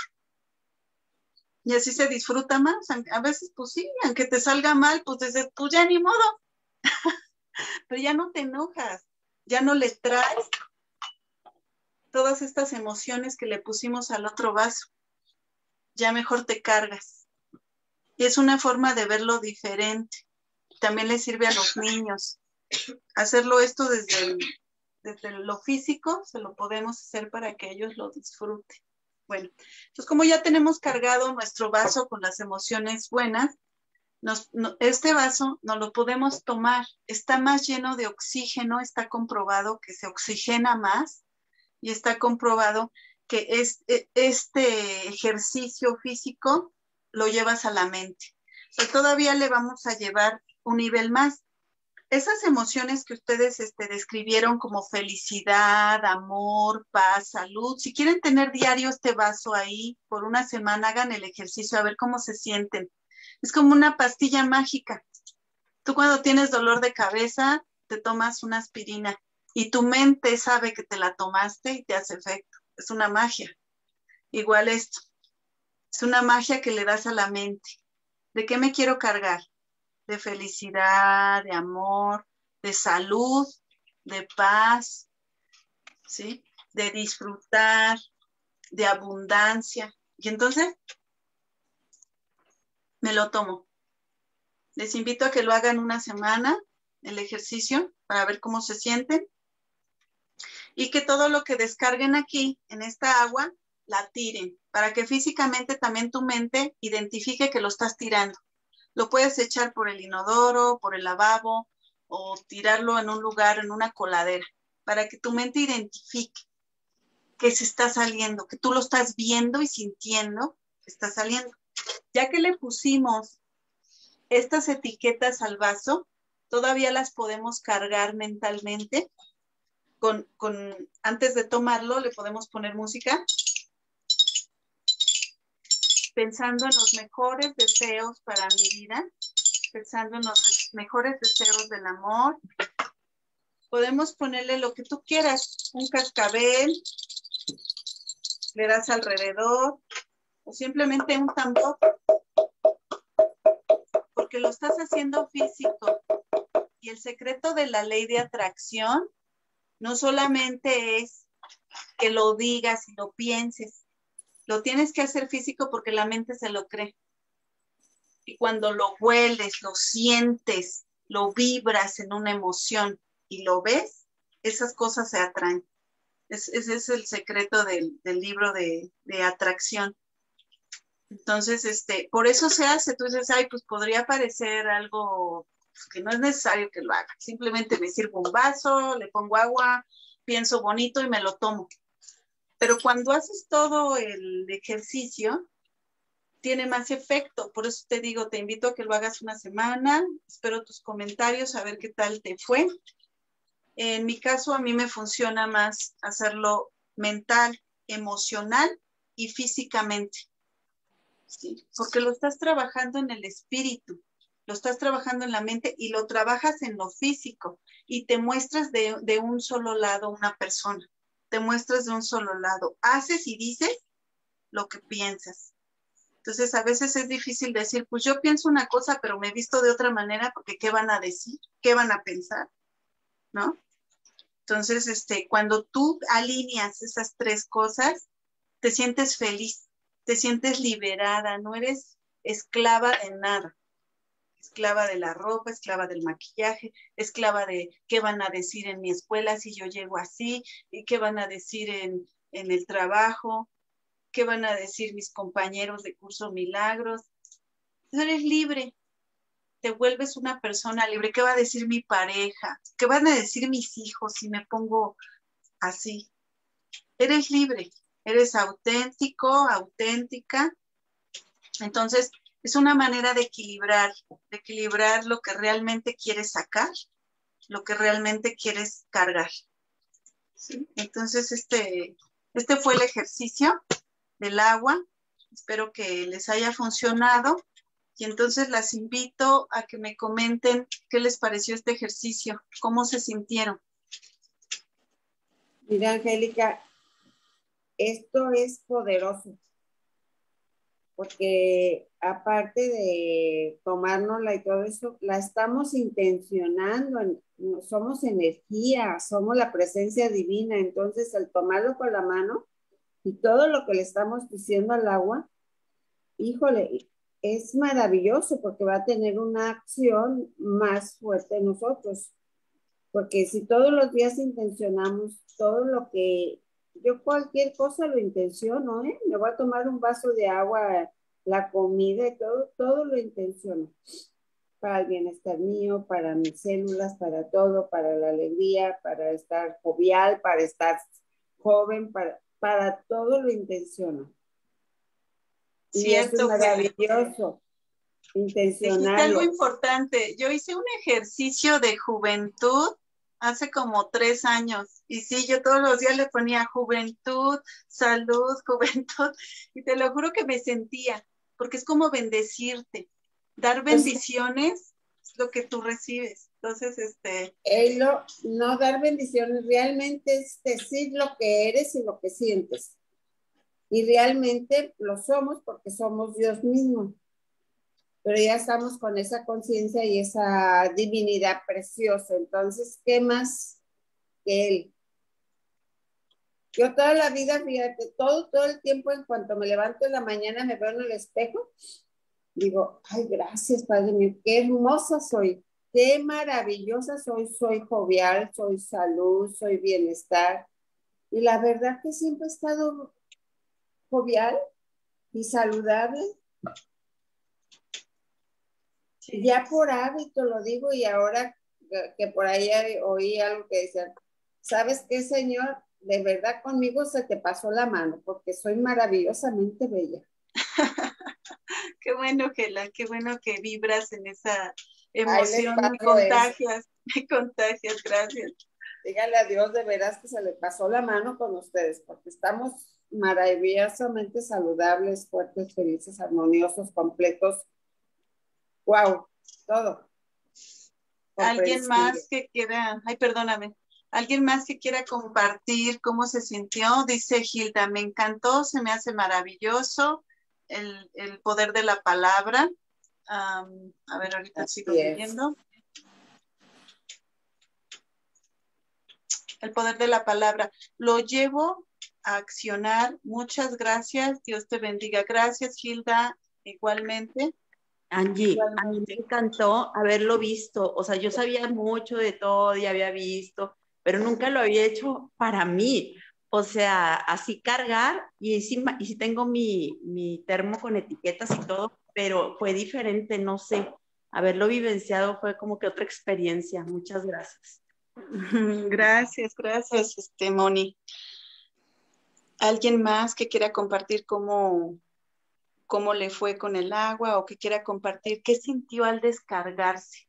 Y así se disfruta más. A veces, pues sí, aunque te salga mal, pues dices, pues ya ni modo. Pero ya no te enojas. Ya no le traes todas estas emociones que le pusimos al otro vaso. Ya mejor te cargas. Y es una forma de verlo diferente. También le sirve a los niños. Hacerlo esto desde lo físico, se lo podemos hacer para que ellos lo disfruten. Bueno, entonces como ya tenemos cargado nuestro vaso con las emociones buenas, este vaso nos lo podemos tomar. Está más lleno de oxígeno, está comprobado que se oxigena más y está comprobado que este ejercicio físico lo llevas a la mente. Pero todavía le vamos a llevar un nivel más. Esas emociones que ustedes describieron como felicidad, amor, paz, salud, si quieren tener diario este vaso ahí por una semana, hagan el ejercicio a ver cómo se sienten. Es como una pastilla mágica. Tú cuando tienes dolor de cabeza, te tomas una aspirina y tu mente sabe que te la tomaste y te hace efecto. Es una magia. Igual esto. Es una magia que le das a la mente. ¿De qué me quiero cargar? De felicidad, de amor, de salud, de paz, ¿sí? De disfrutar, de abundancia. Y entonces me lo tomo. Les invito a que lo hagan una semana, el ejercicio, para ver cómo se sienten. Y que todo lo que descarguen aquí, en esta agua, la tiren, para que físicamente también tu mente identifique que lo estás tirando. Lo puedes echar por el inodoro, por el lavabo, o tirarlo en un lugar, en una coladera, para que tu mente identifique que se está saliendo, que tú lo estás viendo y sintiendo que está saliendo. Ya que le pusimos estas etiquetas al vaso, todavía las podemos cargar mentalmente. Antes de tomarlo, le podemos poner música, pensando en los mejores deseos para mi vida, pensando en los mejores deseos del amor. Podemos ponerle lo que tú quieras, un cascabel, le das alrededor, o simplemente un tambor, porque lo estás haciendo físico. Y el secreto de la ley de atracción no solamente es que lo digas y lo pienses, lo tienes que hacer físico porque la mente se lo cree. Y cuando lo hueles, lo sientes, lo vibras en una emoción y lo ves, esas cosas se atraen. Ese es el secreto del libro de atracción. Entonces, por eso se hace. Tú dices, ay, pues podría parecer algo pues, que no es necesario que lo haga. Simplemente me sirvo un vaso, le pongo agua, pienso bonito y me lo tomo. Pero cuando haces todo el ejercicio, tiene más efecto. Por eso te digo, te invito a que lo hagas una semana. Espero tus comentarios, a ver qué tal te fue. En mi caso, a mí me funciona más hacerlo mental, emocional y físicamente. ¿Sí? Porque lo estás trabajando en el espíritu, lo estás trabajando en la mente y lo trabajas en lo físico y te muestras de un solo lado una persona. Te muestras de un solo lado. Haces y dices lo que piensas. Entonces, a veces es difícil decir, pues yo pienso una cosa, pero me he visto de otra manera porque ¿qué van a decir? ¿Qué van a pensar? ¿No? Entonces, cuando tú alineas esas tres cosas, te sientes feliz, te sientes liberada, no eres esclava de nada. Esclava de la ropa, esclava del maquillaje, esclava de qué van a decir en mi escuela si yo llego así, y qué van a decir en el trabajo, qué van a decir mis compañeros de curso Milagros. Eres libre, te vuelves una persona libre. ¿Qué va a decir mi pareja? ¿Qué van a decir mis hijos si me pongo así? Eres libre, eres auténtico, auténtica. Entonces, es una manera de equilibrar lo que realmente quieres sacar, lo que realmente quieres cargar. ¿Sí? Entonces, este fue el ejercicio del agua. Espero que les haya funcionado. Y entonces las invito a que me comenten qué les pareció este ejercicio, cómo se sintieron. Mira, Angélica, esto es poderoso, porque aparte de tomárnosla y todo eso, la estamos intencionando, somos energía, somos la presencia divina, entonces al tomarlo con la mano y todo lo que le estamos diciendo al agua, híjole, es maravilloso porque va a tener una acción más fuerte en nosotros. Porque si todos los días intencionamos todo lo que, yo cualquier cosa lo intenciono, ¿eh? Me voy a tomar un vaso de agua, la comida y todo lo intenciono. Para el bienestar mío, para mis células, para todo, para la alegría, para estar jovial, para estar joven, para todo lo intenciono. Y eso es maravilloso, intencionarlo. Dijiste algo importante. Yo hice un ejercicio de juventud hace como 3 años. Y sí, yo todos los días le ponía juventud, salud, juventud. Y te lo juro que me sentía, porque es como bendecirte. Dar bendiciones es lo que tú recibes. Entonces, no dar bendiciones, realmente es decir lo que eres y lo que sientes. Y realmente lo somos porque somos Dios mismo. Pero ya estamos con esa conciencia y esa divinidad preciosa. Entonces, ¿qué más que Él? Yo toda la vida, fíjate, todo el tiempo, en cuanto me levanto en la mañana, me veo en el espejo, digo, ay, gracias, Padre mío, qué hermosa soy, qué maravillosa soy jovial, soy salud, soy bienestar. Y la verdad que siempre he estado jovial y saludable. Ya por hábito lo digo, y ahora que por ahí oí algo que decían, ¿sabes qué, Señor? De verdad conmigo se te pasó la mano porque soy maravillosamente bella. Qué bueno, Gela, qué bueno que vibras en esa emoción, me contagias, gracias. Dígale a Dios de veras que se le pasó la mano con ustedes, porque estamos maravillosamente saludables, fuertes, felices, armoniosos, completos. Wow, todo. ¿Alguien más que quiera, perdóname, alguien más que quiera compartir cómo se sintió? Dice Gilda, me encantó, se me hace maravilloso, el poder de la palabra. A ver, ahorita sigo leyendo. El poder de la palabra. Lo llevo a accionar. Muchas gracias. Dios te bendiga. Gracias, Hilda. Igualmente. Angie, a mí me encantó haberlo visto. O sea, yo sabía mucho de todo y había visto, pero nunca lo había hecho para mí. O sea, así cargar y sí tengo mi termo con etiquetas y todo, pero fue diferente, no sé. Haberlo vivenciado fue como que otra experiencia. Muchas gracias. Gracias, Moni. ¿Alguien más que quiera compartir cómo le fue con el agua o que quiera compartir qué sintió al descargarse?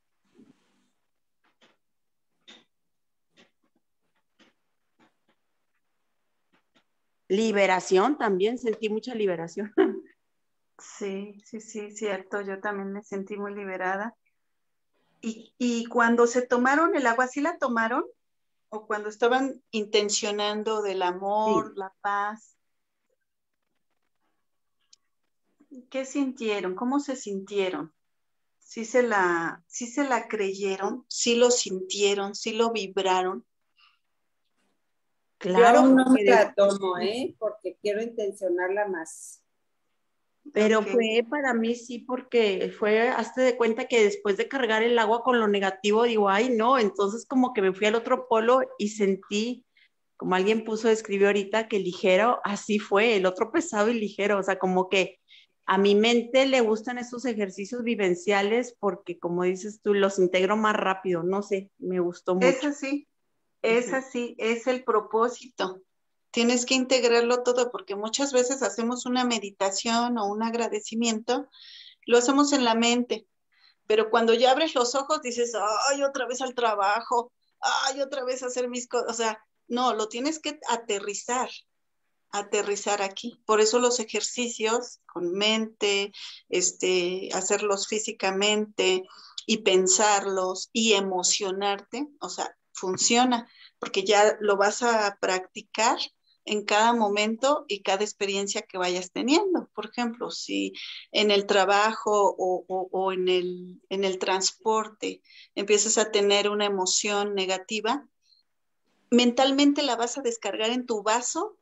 Liberación también, sentí mucha liberación. Sí, cierto. Yo también me sentí muy liberada. Y cuando se tomaron el agua, ¿sí la tomaron? ¿O cuando estaban intencionando del amor, Sí. la paz? ¿Qué sintieron? ¿Cómo se sintieron? ¿Sí se la creyeron? ¿Sí lo sintieron? ¿Sí lo vibraron? Yo Claro, aún no me porque la tomo, porque quiero intencionarla más. pero Ok. fue para mí sí, porque fue, hazte de cuenta que después de cargar el agua con lo negativo, digo, ay, no, entonces como que me fui al otro polo y sentí, como alguien escribió ahorita, que ligero, así fue, el otro pesado y ligero, o sea, como que a mi mente le gustan estos ejercicios vivenciales porque, como dices tú, los integro más rápido, no sé, me gustó mucho. Es así, es el propósito. Tienes que integrarlo todo porque muchas veces hacemos una meditación o un agradecimiento, lo hacemos en la mente, pero cuando ya abres los ojos dices, ay, otra vez al trabajo, ay, otra vez a hacer mis cosas, o sea, no, lo tienes que aterrizar aquí. Por eso los ejercicios con mente, hacerlos físicamente y pensarlos y emocionarte, o sea, funciona, porque ya lo vas a practicar en cada momento y cada experiencia que vayas teniendo. Por ejemplo, si en el trabajo o en el transporte empiezas a tener una emoción negativa, mentalmente la vas a descargar en tu vaso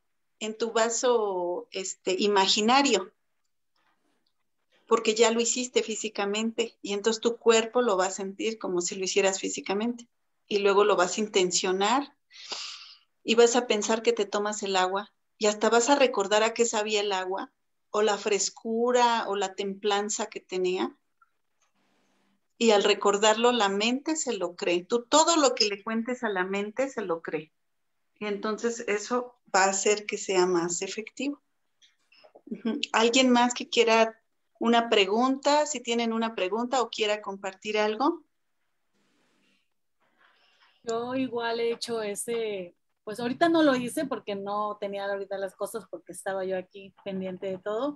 imaginario, porque ya lo hiciste físicamente y entonces tu cuerpo lo va a sentir como si lo hicieras físicamente y luego lo vas a intencionar y vas a pensar que te tomas el agua y hasta vas a recordar a qué sabía el agua o la frescura o la templanza que tenía. Y al recordarlo, la mente se lo cree. Tú todo lo que le cuentes a la mente se lo cree. Y entonces eso va a hacer que sea más efectivo. ¿Alguien más que quiera una pregunta? Si tienen una pregunta o quiera compartir algo. Yo igual he hecho pues ahorita no lo hice porque no tenía ahorita las cosas porque estaba yo aquí pendiente de todo.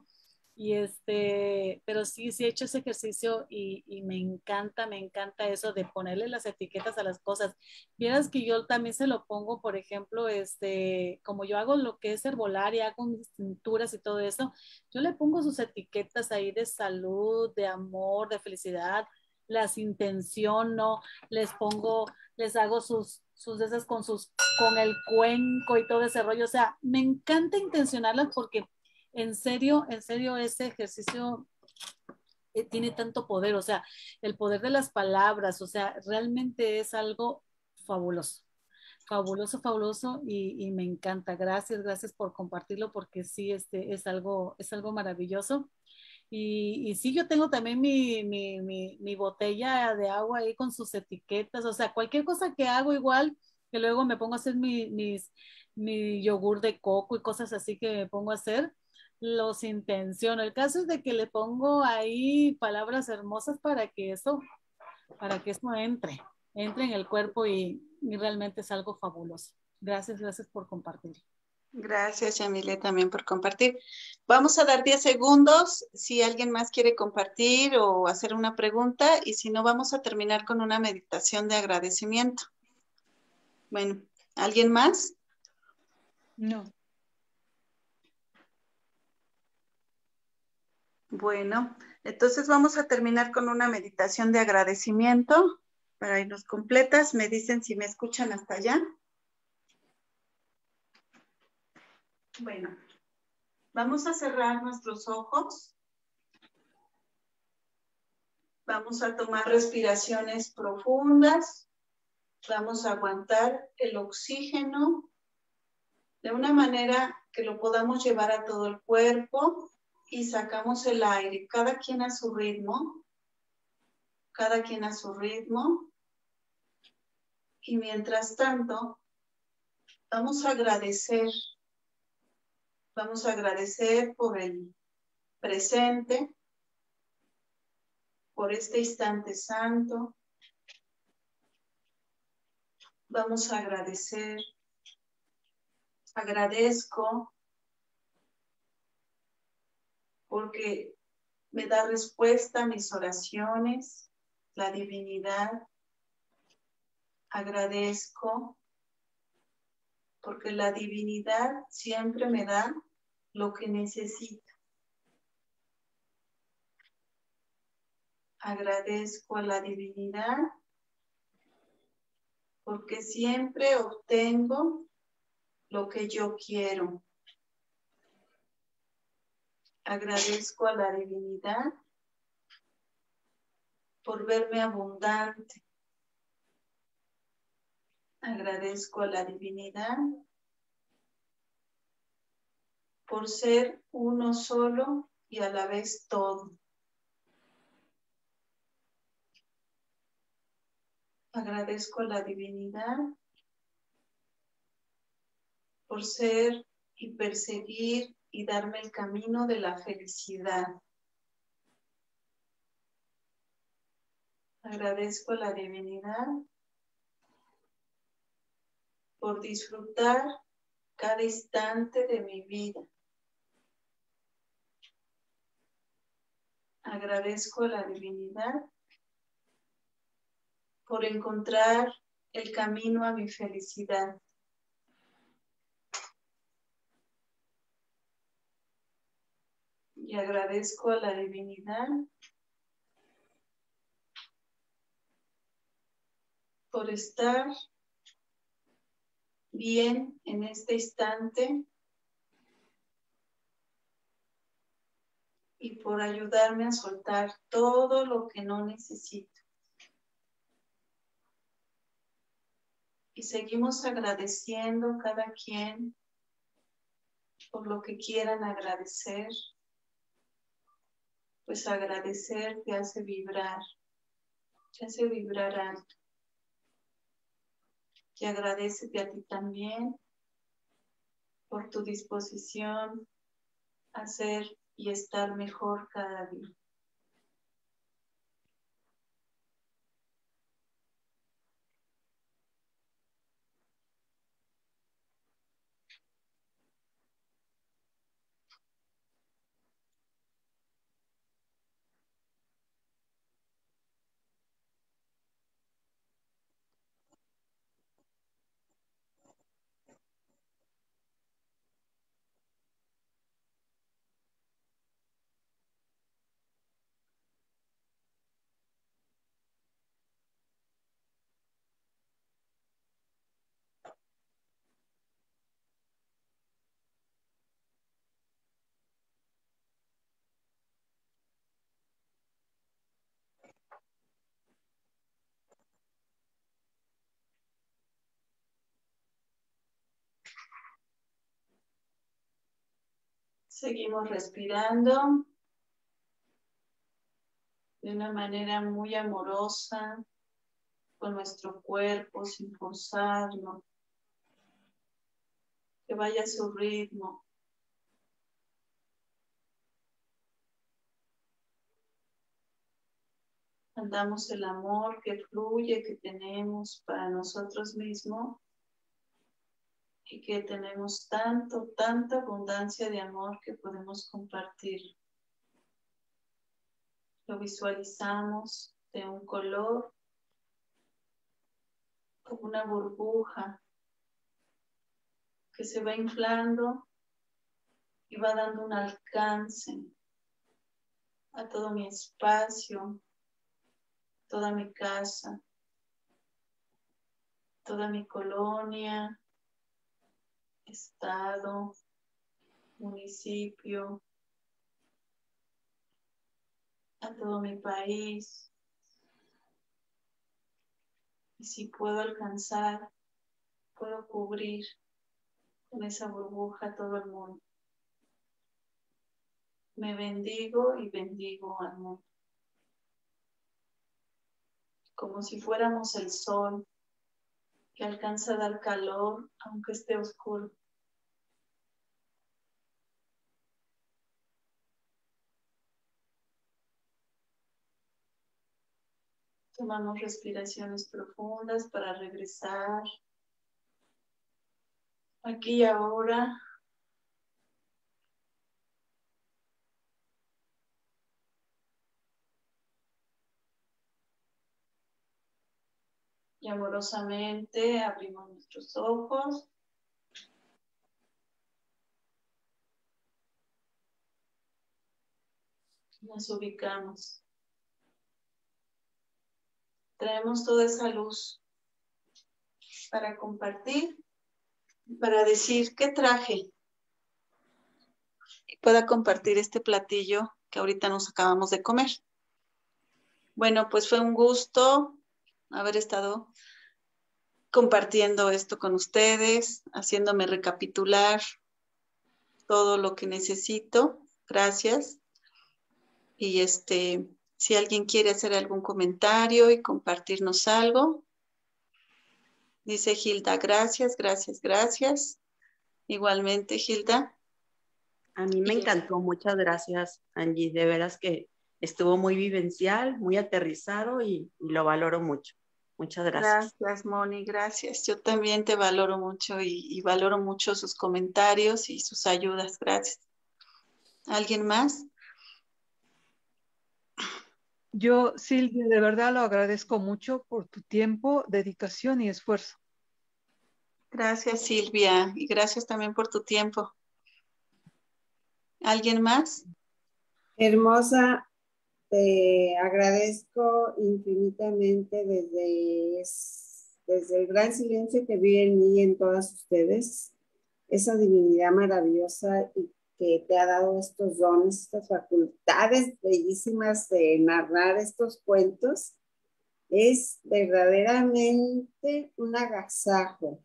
Pero sí he hecho ese ejercicio y me encanta eso de ponerle las etiquetas a las cosas. Vieras que yo también se lo pongo, por ejemplo, como yo hago lo que es herbolaria, hago mis tinturas y todo eso, yo le pongo sus etiquetas ahí de salud, de amor, de felicidad, las intenciono, les hago sus de esas con el cuenco y todo ese rollo. O sea, me encanta intencionarlas porque en serio, ese ejercicio tiene tanto poder, o sea, el poder de las palabras, o sea, realmente es algo fabuloso, fabuloso y me encanta. Gracias por compartirlo porque sí, es algo maravilloso. Y sí, yo tengo también mi botella de agua ahí con sus etiquetas, o sea, cualquier cosa que hago igual, que luego me pongo a hacer mi yogur de coco y cosas así que me pongo a hacer, los intenciono. El caso es de que le pongo ahí palabras hermosas para que eso entre en el cuerpo y realmente es algo fabuloso. Gracias por compartir. Gracias, Yamile, también por compartir. Vamos a dar 10 segundos si alguien más quiere compartir o hacer una pregunta y si no, vamos a terminar con una meditación de agradecimiento. Bueno, ¿alguien más? No. Bueno, entonces vamos a terminar con una meditación de agradecimiento. Para irnos completas, me dicen si me escuchan hasta allá. Bueno, vamos a cerrar nuestros ojos. Vamos a tomar respiraciones profundas. Vamos a aguantar el oxígeno de una manera que lo podamos llevar a todo el cuerpo y sacamos el aire, cada quien a su ritmo. Cada quien a su ritmo. Y mientras tanto, vamos a agradecer por el presente, por este instante santo. Vamos a agradecer. Agradezco porque me da respuesta a mis oraciones, la divinidad. Agradezco porque la divinidad siempre me da lo que necesito. Agradezco a la divinidad porque siempre obtengo lo que yo quiero. Agradezco a la divinidad por verme abundante. Agradezco a la divinidad por ser uno solo y a la vez todo. Agradezco a la divinidad por ser y perseguir y darme el camino de la felicidad. Agradezco a la divinidad por disfrutar cada instante de mi vida. Agradezco a la divinidad por encontrar el camino a mi felicidad. Y agradezco a la divinidad por estar bien en este instante y por ayudarme a soltar todo lo que no necesito. Y seguimos agradeciendo cada quien por lo que quieran agradecer, pues agradecer te hace vibrar alto. Y agradécete a ti también por tu disposición a ser y estar mejor cada día. Seguimos respirando de una manera muy amorosa con nuestro cuerpo sin forzarlo, que vaya a su ritmo. Mandamos el amor que fluye, que tenemos para nosotros mismos y que tenemos tanta abundancia de amor que podemos compartir. Lo visualizamos de un color, como una burbuja que se va inflando y va dando un alcance a todo mi espacio, toda mi casa, toda mi colonia, estado, municipio, a todo mi país. Y si puedo alcanzar, puedo cubrir con esa burbuja a todo el mundo. Me bendigo y bendigo al mundo. Como si fuéramos el sol que alcanza a dar calor aunque esté oscuro. Tomamos respiraciones profundas para regresar aquí y ahora. Y amorosamente abrimos nuestros ojos. Nos ubicamos. Traemos toda esa luz para compartir, para decir qué traje. Y pueda compartir este platillo que ahorita nos acabamos de comer. Bueno, pues fue un gusto haber estado compartiendo esto con ustedes, haciéndome recapitular todo lo que necesito. Gracias. Y si alguien quiere hacer algún comentario y compartirnos algo, dice Hilda, gracias, gracias, gracias. Igualmente, Hilda. A mí me encantó, muchas gracias, Angie. De veras que estuvo muy vivencial, muy aterrizado y lo valoro mucho. Muchas gracias. Gracias, Moni, gracias. Yo también te valoro mucho y valoro mucho sus comentarios y sus ayudas. Gracias. ¿Alguien más? Yo, Silvia, de verdad lo agradezco mucho por tu tiempo, dedicación y esfuerzo. Gracias, Silvia, y gracias también por tu tiempo. ¿Alguien más? Hermosa, te agradezco infinitamente desde el gran silencio que vive en mí y en todas ustedes, esa divinidad maravillosa y que te ha dado estos dones, estas facultades bellísimas de narrar estos cuentos. Es verdaderamente un agasajo.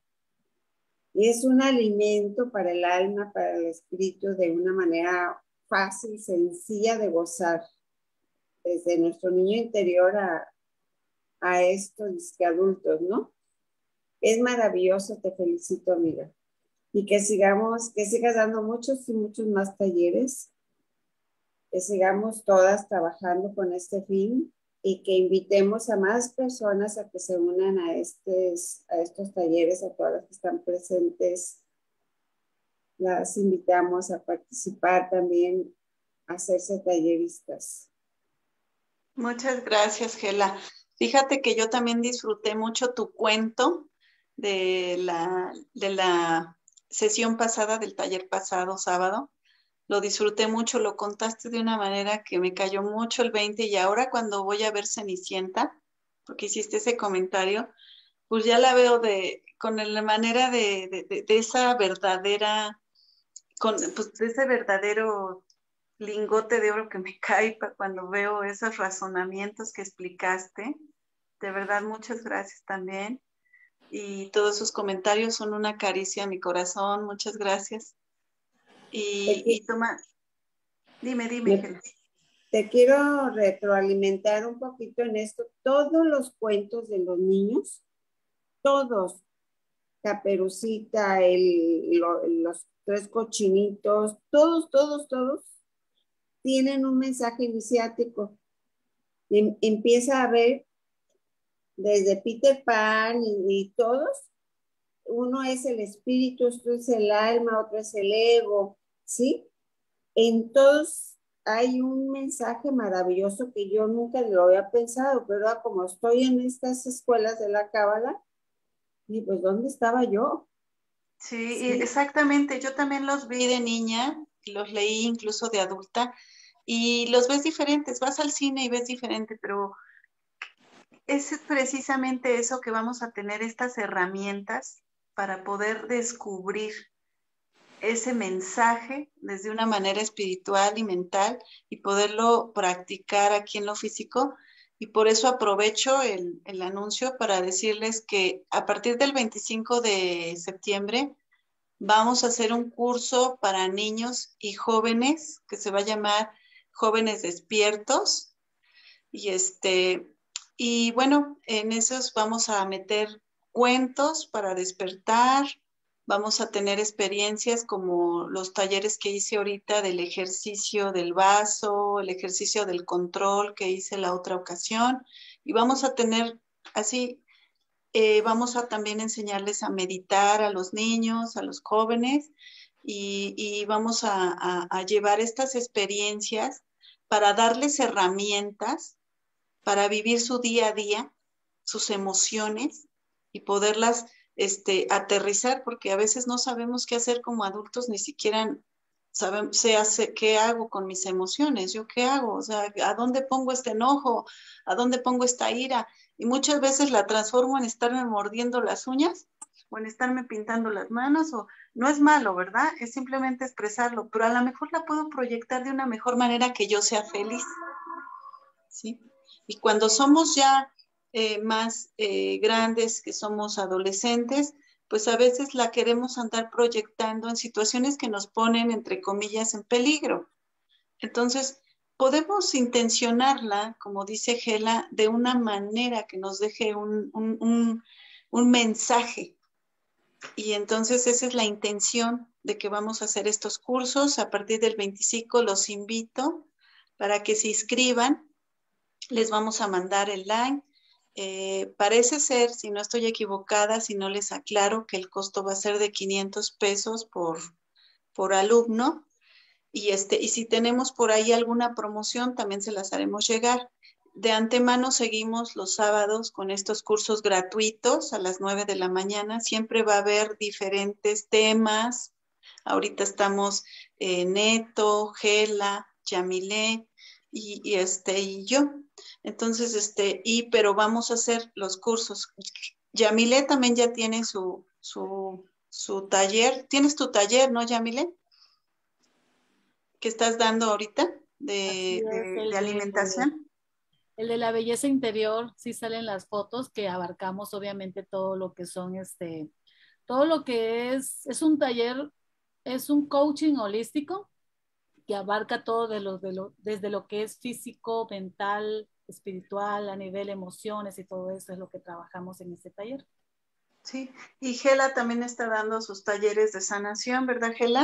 Es un alimento para el alma, para el espíritu, de una manera fácil, sencilla de gozar. Desde nuestro niño interior a estos adultos, ¿no? Es maravilloso, te felicito, amiga. Y que sigas dando muchos y muchos más talleres, que sigamos todas trabajando con este fin y que invitemos a más personas a que se unan a estos talleres, a todas las que están presentes. Las invitamos a participar también, a hacerse talleristas. Muchas gracias, Gela. Fíjate que yo también disfruté mucho tu cuento de la sesión pasada, del taller pasado, sábado. Lo disfruté mucho, lo contaste de una manera que me cayó mucho el 20 y ahora cuando voy a ver Cenicienta, porque hiciste ese comentario, pues ya la veo con la manera de esa verdadera, pues de ese verdadero lingote de oro que me cae cuando veo esos razonamientos que explicaste. De verdad, muchas gracias también. Y todos sus comentarios son una caricia a mi corazón. Muchas gracias. Y toma, dime, Gela. Te quiero retroalimentar un poquito en esto. Todos los cuentos de los niños, todos, Caperucita, los tres cochinitos, todos, tienen un mensaje iniciático. Empieza a ver desde Peter Pan y todos. Uno es el espíritu, otro es el alma, otro es el ego, ¿sí? En todos hay un mensaje maravilloso que yo nunca lo había pensado, pero como estoy en estas escuelas de la Cábala, y pues, ¿dónde estaba yo? Sí, exactamente. Yo también los vi de niña, los leí incluso de adulta, y los ves diferentes, vas al cine y ves diferente, pero es precisamente eso que vamos a tener, estas herramientas para poder descubrir ese mensaje desde una manera espiritual y mental y poderlo practicar aquí en lo físico. Y por eso aprovecho el anuncio para decirles que a partir del 25 de septiembre vamos a hacer un curso para niños y jóvenes que se va a llamar Jóvenes Despiertos. Y bueno, en esos vamos a meter cuentos para despertar, vamos a tener experiencias como los talleres que hice ahorita del ejercicio del vaso, el ejercicio del control que hice la otra ocasión, y vamos a tener así, vamos a también enseñarles a meditar a los niños, a los jóvenes, y vamos a llevar estas experiencias para darles herramientas para vivir su día a día, sus emociones y poderlas aterrizar, porque a veces no sabemos qué hacer como adultos, ni siquiera sé qué hago con mis emociones, yo qué hago, o sea, a dónde pongo este enojo, a dónde pongo esta ira, y muchas veces la transformo en estarme mordiendo las uñas o en estarme pintando las manos, o no es malo, ¿verdad? Es simplemente expresarlo, pero a lo mejor la puedo proyectar de una mejor manera que yo sea feliz, ¿sí? Y cuando somos ya más grandes, que somos adolescentes, pues a veces la queremos andar proyectando en situaciones que nos ponen, entre comillas, en peligro. Entonces, podemos intencionarla, como dice Gela, de una manera que nos deje un mensaje. Y entonces esa es la intención de que vamos a hacer estos cursos. A partir del 25 los invito para que se inscriban. Les vamos a mandar el link. Parece ser, si no estoy equivocada, si no les aclaro, que el costo va a ser de 500 pesos por alumno. Y si tenemos por ahí alguna promoción, también se las haremos llegar. De antemano seguimos los sábados con estos cursos gratuitos a las 9 de la mañana. Siempre va a haber diferentes temas. Ahorita estamos Neto, Gela, Yamilé y yo. Entonces, pero vamos a hacer los cursos. Yamilé también ya tiene su taller. ¿Tienes tu taller, no, Yamilé? ¿Que estás dando ahorita de alimentación? El de la belleza interior, sí salen las fotos que abarcamos obviamente todo lo que son todo lo que es un taller, es un coaching holístico que abarca todo desde lo que es físico, mental, espiritual, a nivel emociones y todo eso es lo que trabajamos en este taller. Sí, y Gela también está dando sus talleres de sanación, ¿verdad, Gela?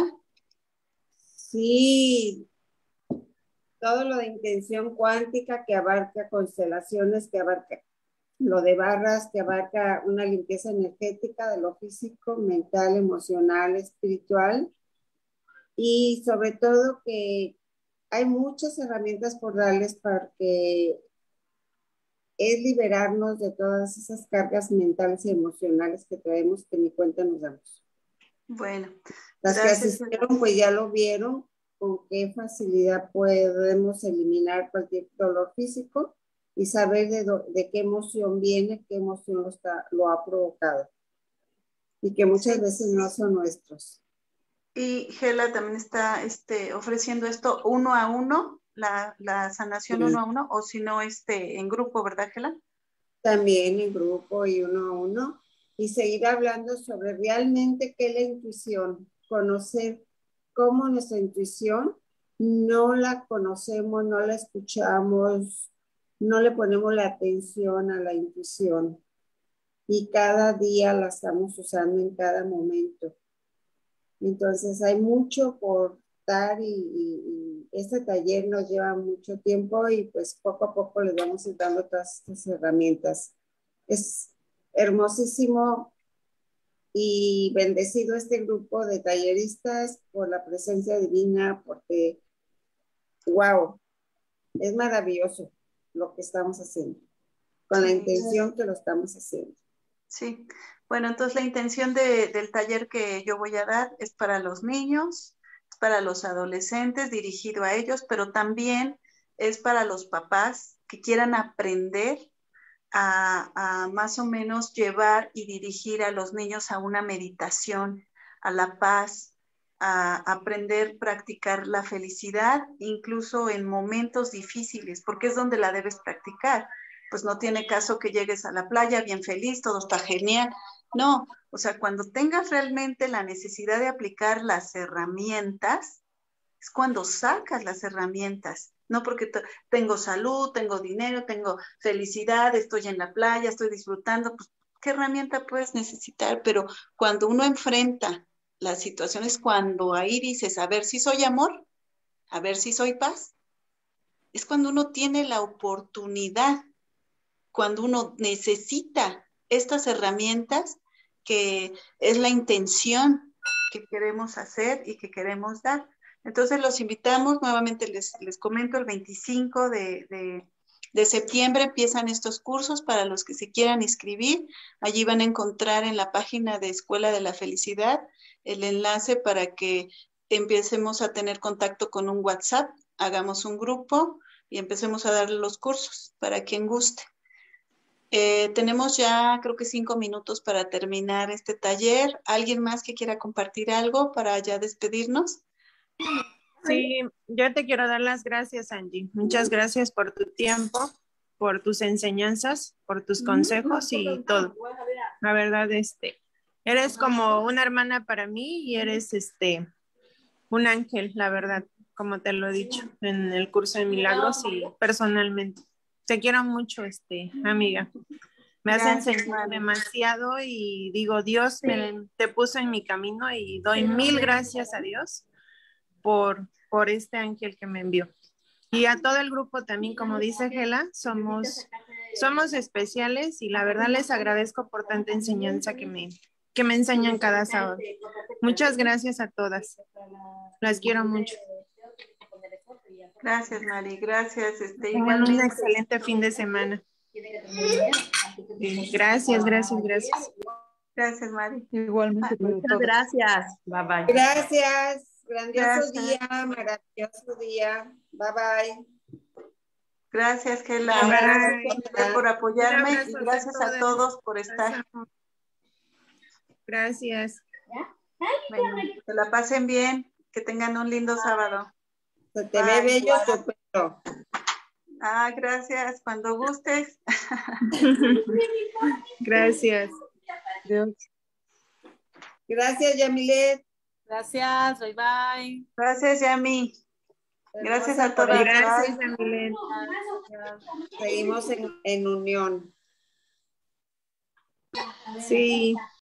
Sí, todo lo de intención cuántica que abarca constelaciones, que abarca lo de barras, que abarca una limpieza energética de lo físico, mental, emocional, espiritual, y sobre todo que hay muchas herramientas por darles para que es liberarnos de todas esas cargas mentales y emocionales que traemos que ni cuenta nos damos. Bueno, las que asistieron pues ya lo vieron, con qué facilidad podemos eliminar cualquier dolor físico y saber de qué emoción viene, qué emoción lo ha provocado y que muchas veces no son nuestros. Y Gela también está ofreciendo esto 1 a 1, la sanación 1 a 1, o si no, en grupo, ¿verdad, Gela? También en grupo y 1 a 1. Y seguir hablando sobre realmente qué es la intuición, conocer cómo nuestra intuición no la conocemos, no la escuchamos, no le ponemos la atención a la intuición. Y cada día la estamos usando en cada momento. Entonces hay mucho por dar y este taller nos lleva mucho tiempo y pues poco a poco les vamos dando todas estas herramientas. Es hermosísimo y bendecido este grupo de talleristas por la presencia divina, porque wow, es maravilloso lo que estamos haciendo, con la intención que lo estamos haciendo. Sí, bueno, entonces la intención del taller que yo voy a dar es para los niños, es para los adolescentes, dirigido a ellos, pero también es para los papás que quieran aprender a más o menos llevar y dirigir a los niños a una meditación, a la paz, a aprender, practicar la felicidad, incluso en momentos difíciles, porque es donde la debes practicar. Pues no tiene caso que llegues a la playa bien feliz, todo está genial. No, o sea, cuando tengas realmente la necesidad de aplicar las herramientas, es cuando sacas las herramientas. No porque tengo salud, tengo dinero, tengo felicidad, estoy en la playa, estoy disfrutando, pues, ¿qué herramienta puedes necesitar? Pero cuando uno enfrenta las situaciones, cuando ahí dices, a ver si soy amor, a ver si soy paz, es cuando uno tiene la oportunidad, cuando uno necesita estas herramientas, que es la intención que queremos hacer y que queremos dar. Entonces los invitamos, nuevamente les comento, el 25 de septiembre empiezan estos cursos para los que se quieran inscribir. Allí van a encontrar en la página de Escuela de la Felicidad el enlace para que empecemos a tener contacto con un WhatsApp, hagamos un grupo y empecemos a darle los cursos para quien guste. Tenemos ya creo que 5 minutos para terminar este taller. ¿Alguien más que quiera compartir algo para ya despedirnos? Sí, yo te quiero dar las gracias, Angie. Muchas gracias por tu tiempo, por tus enseñanzas, por tus consejos y todo. La verdad, eres como una hermana para mí y eres un ángel, la verdad, como te lo he dicho en el curso de milagros y personalmente. Te quiero mucho, amiga. Me has enseñado demasiado y digo, Dios te puso en mi camino y doy 1000 gracias a Dios por este ángel que me envió. Y a todo el grupo también, como dice Gela, somos especiales y la verdad les agradezco por tanta enseñanza que me enseñan cada sábado. Muchas gracias a todas. Las quiero mucho. Gracias, Mari, gracias. Tengan un excelente fin de semana. Gracias. Gracias, Mari. Igualmente. Muchas gracias. Bye bye. Gracias. Grandioso Gracias. día, maravilloso día. Bye bye. Gracias, Gela. Bye. Gracias por apoyarme y Un abrazo gracias a todos por estar. Gracias. Bueno, que la pasen bien, que tengan un lindo sábado. Se te ve bello tu pelo. Ah, gracias. Cuando gustes. Gracias. Adiós. Gracias, Yamilet. Gracias, bye bye. Gracias, Yami. Gracias a todas. Gracias, Yamilet. Seguimos en unión. Sí.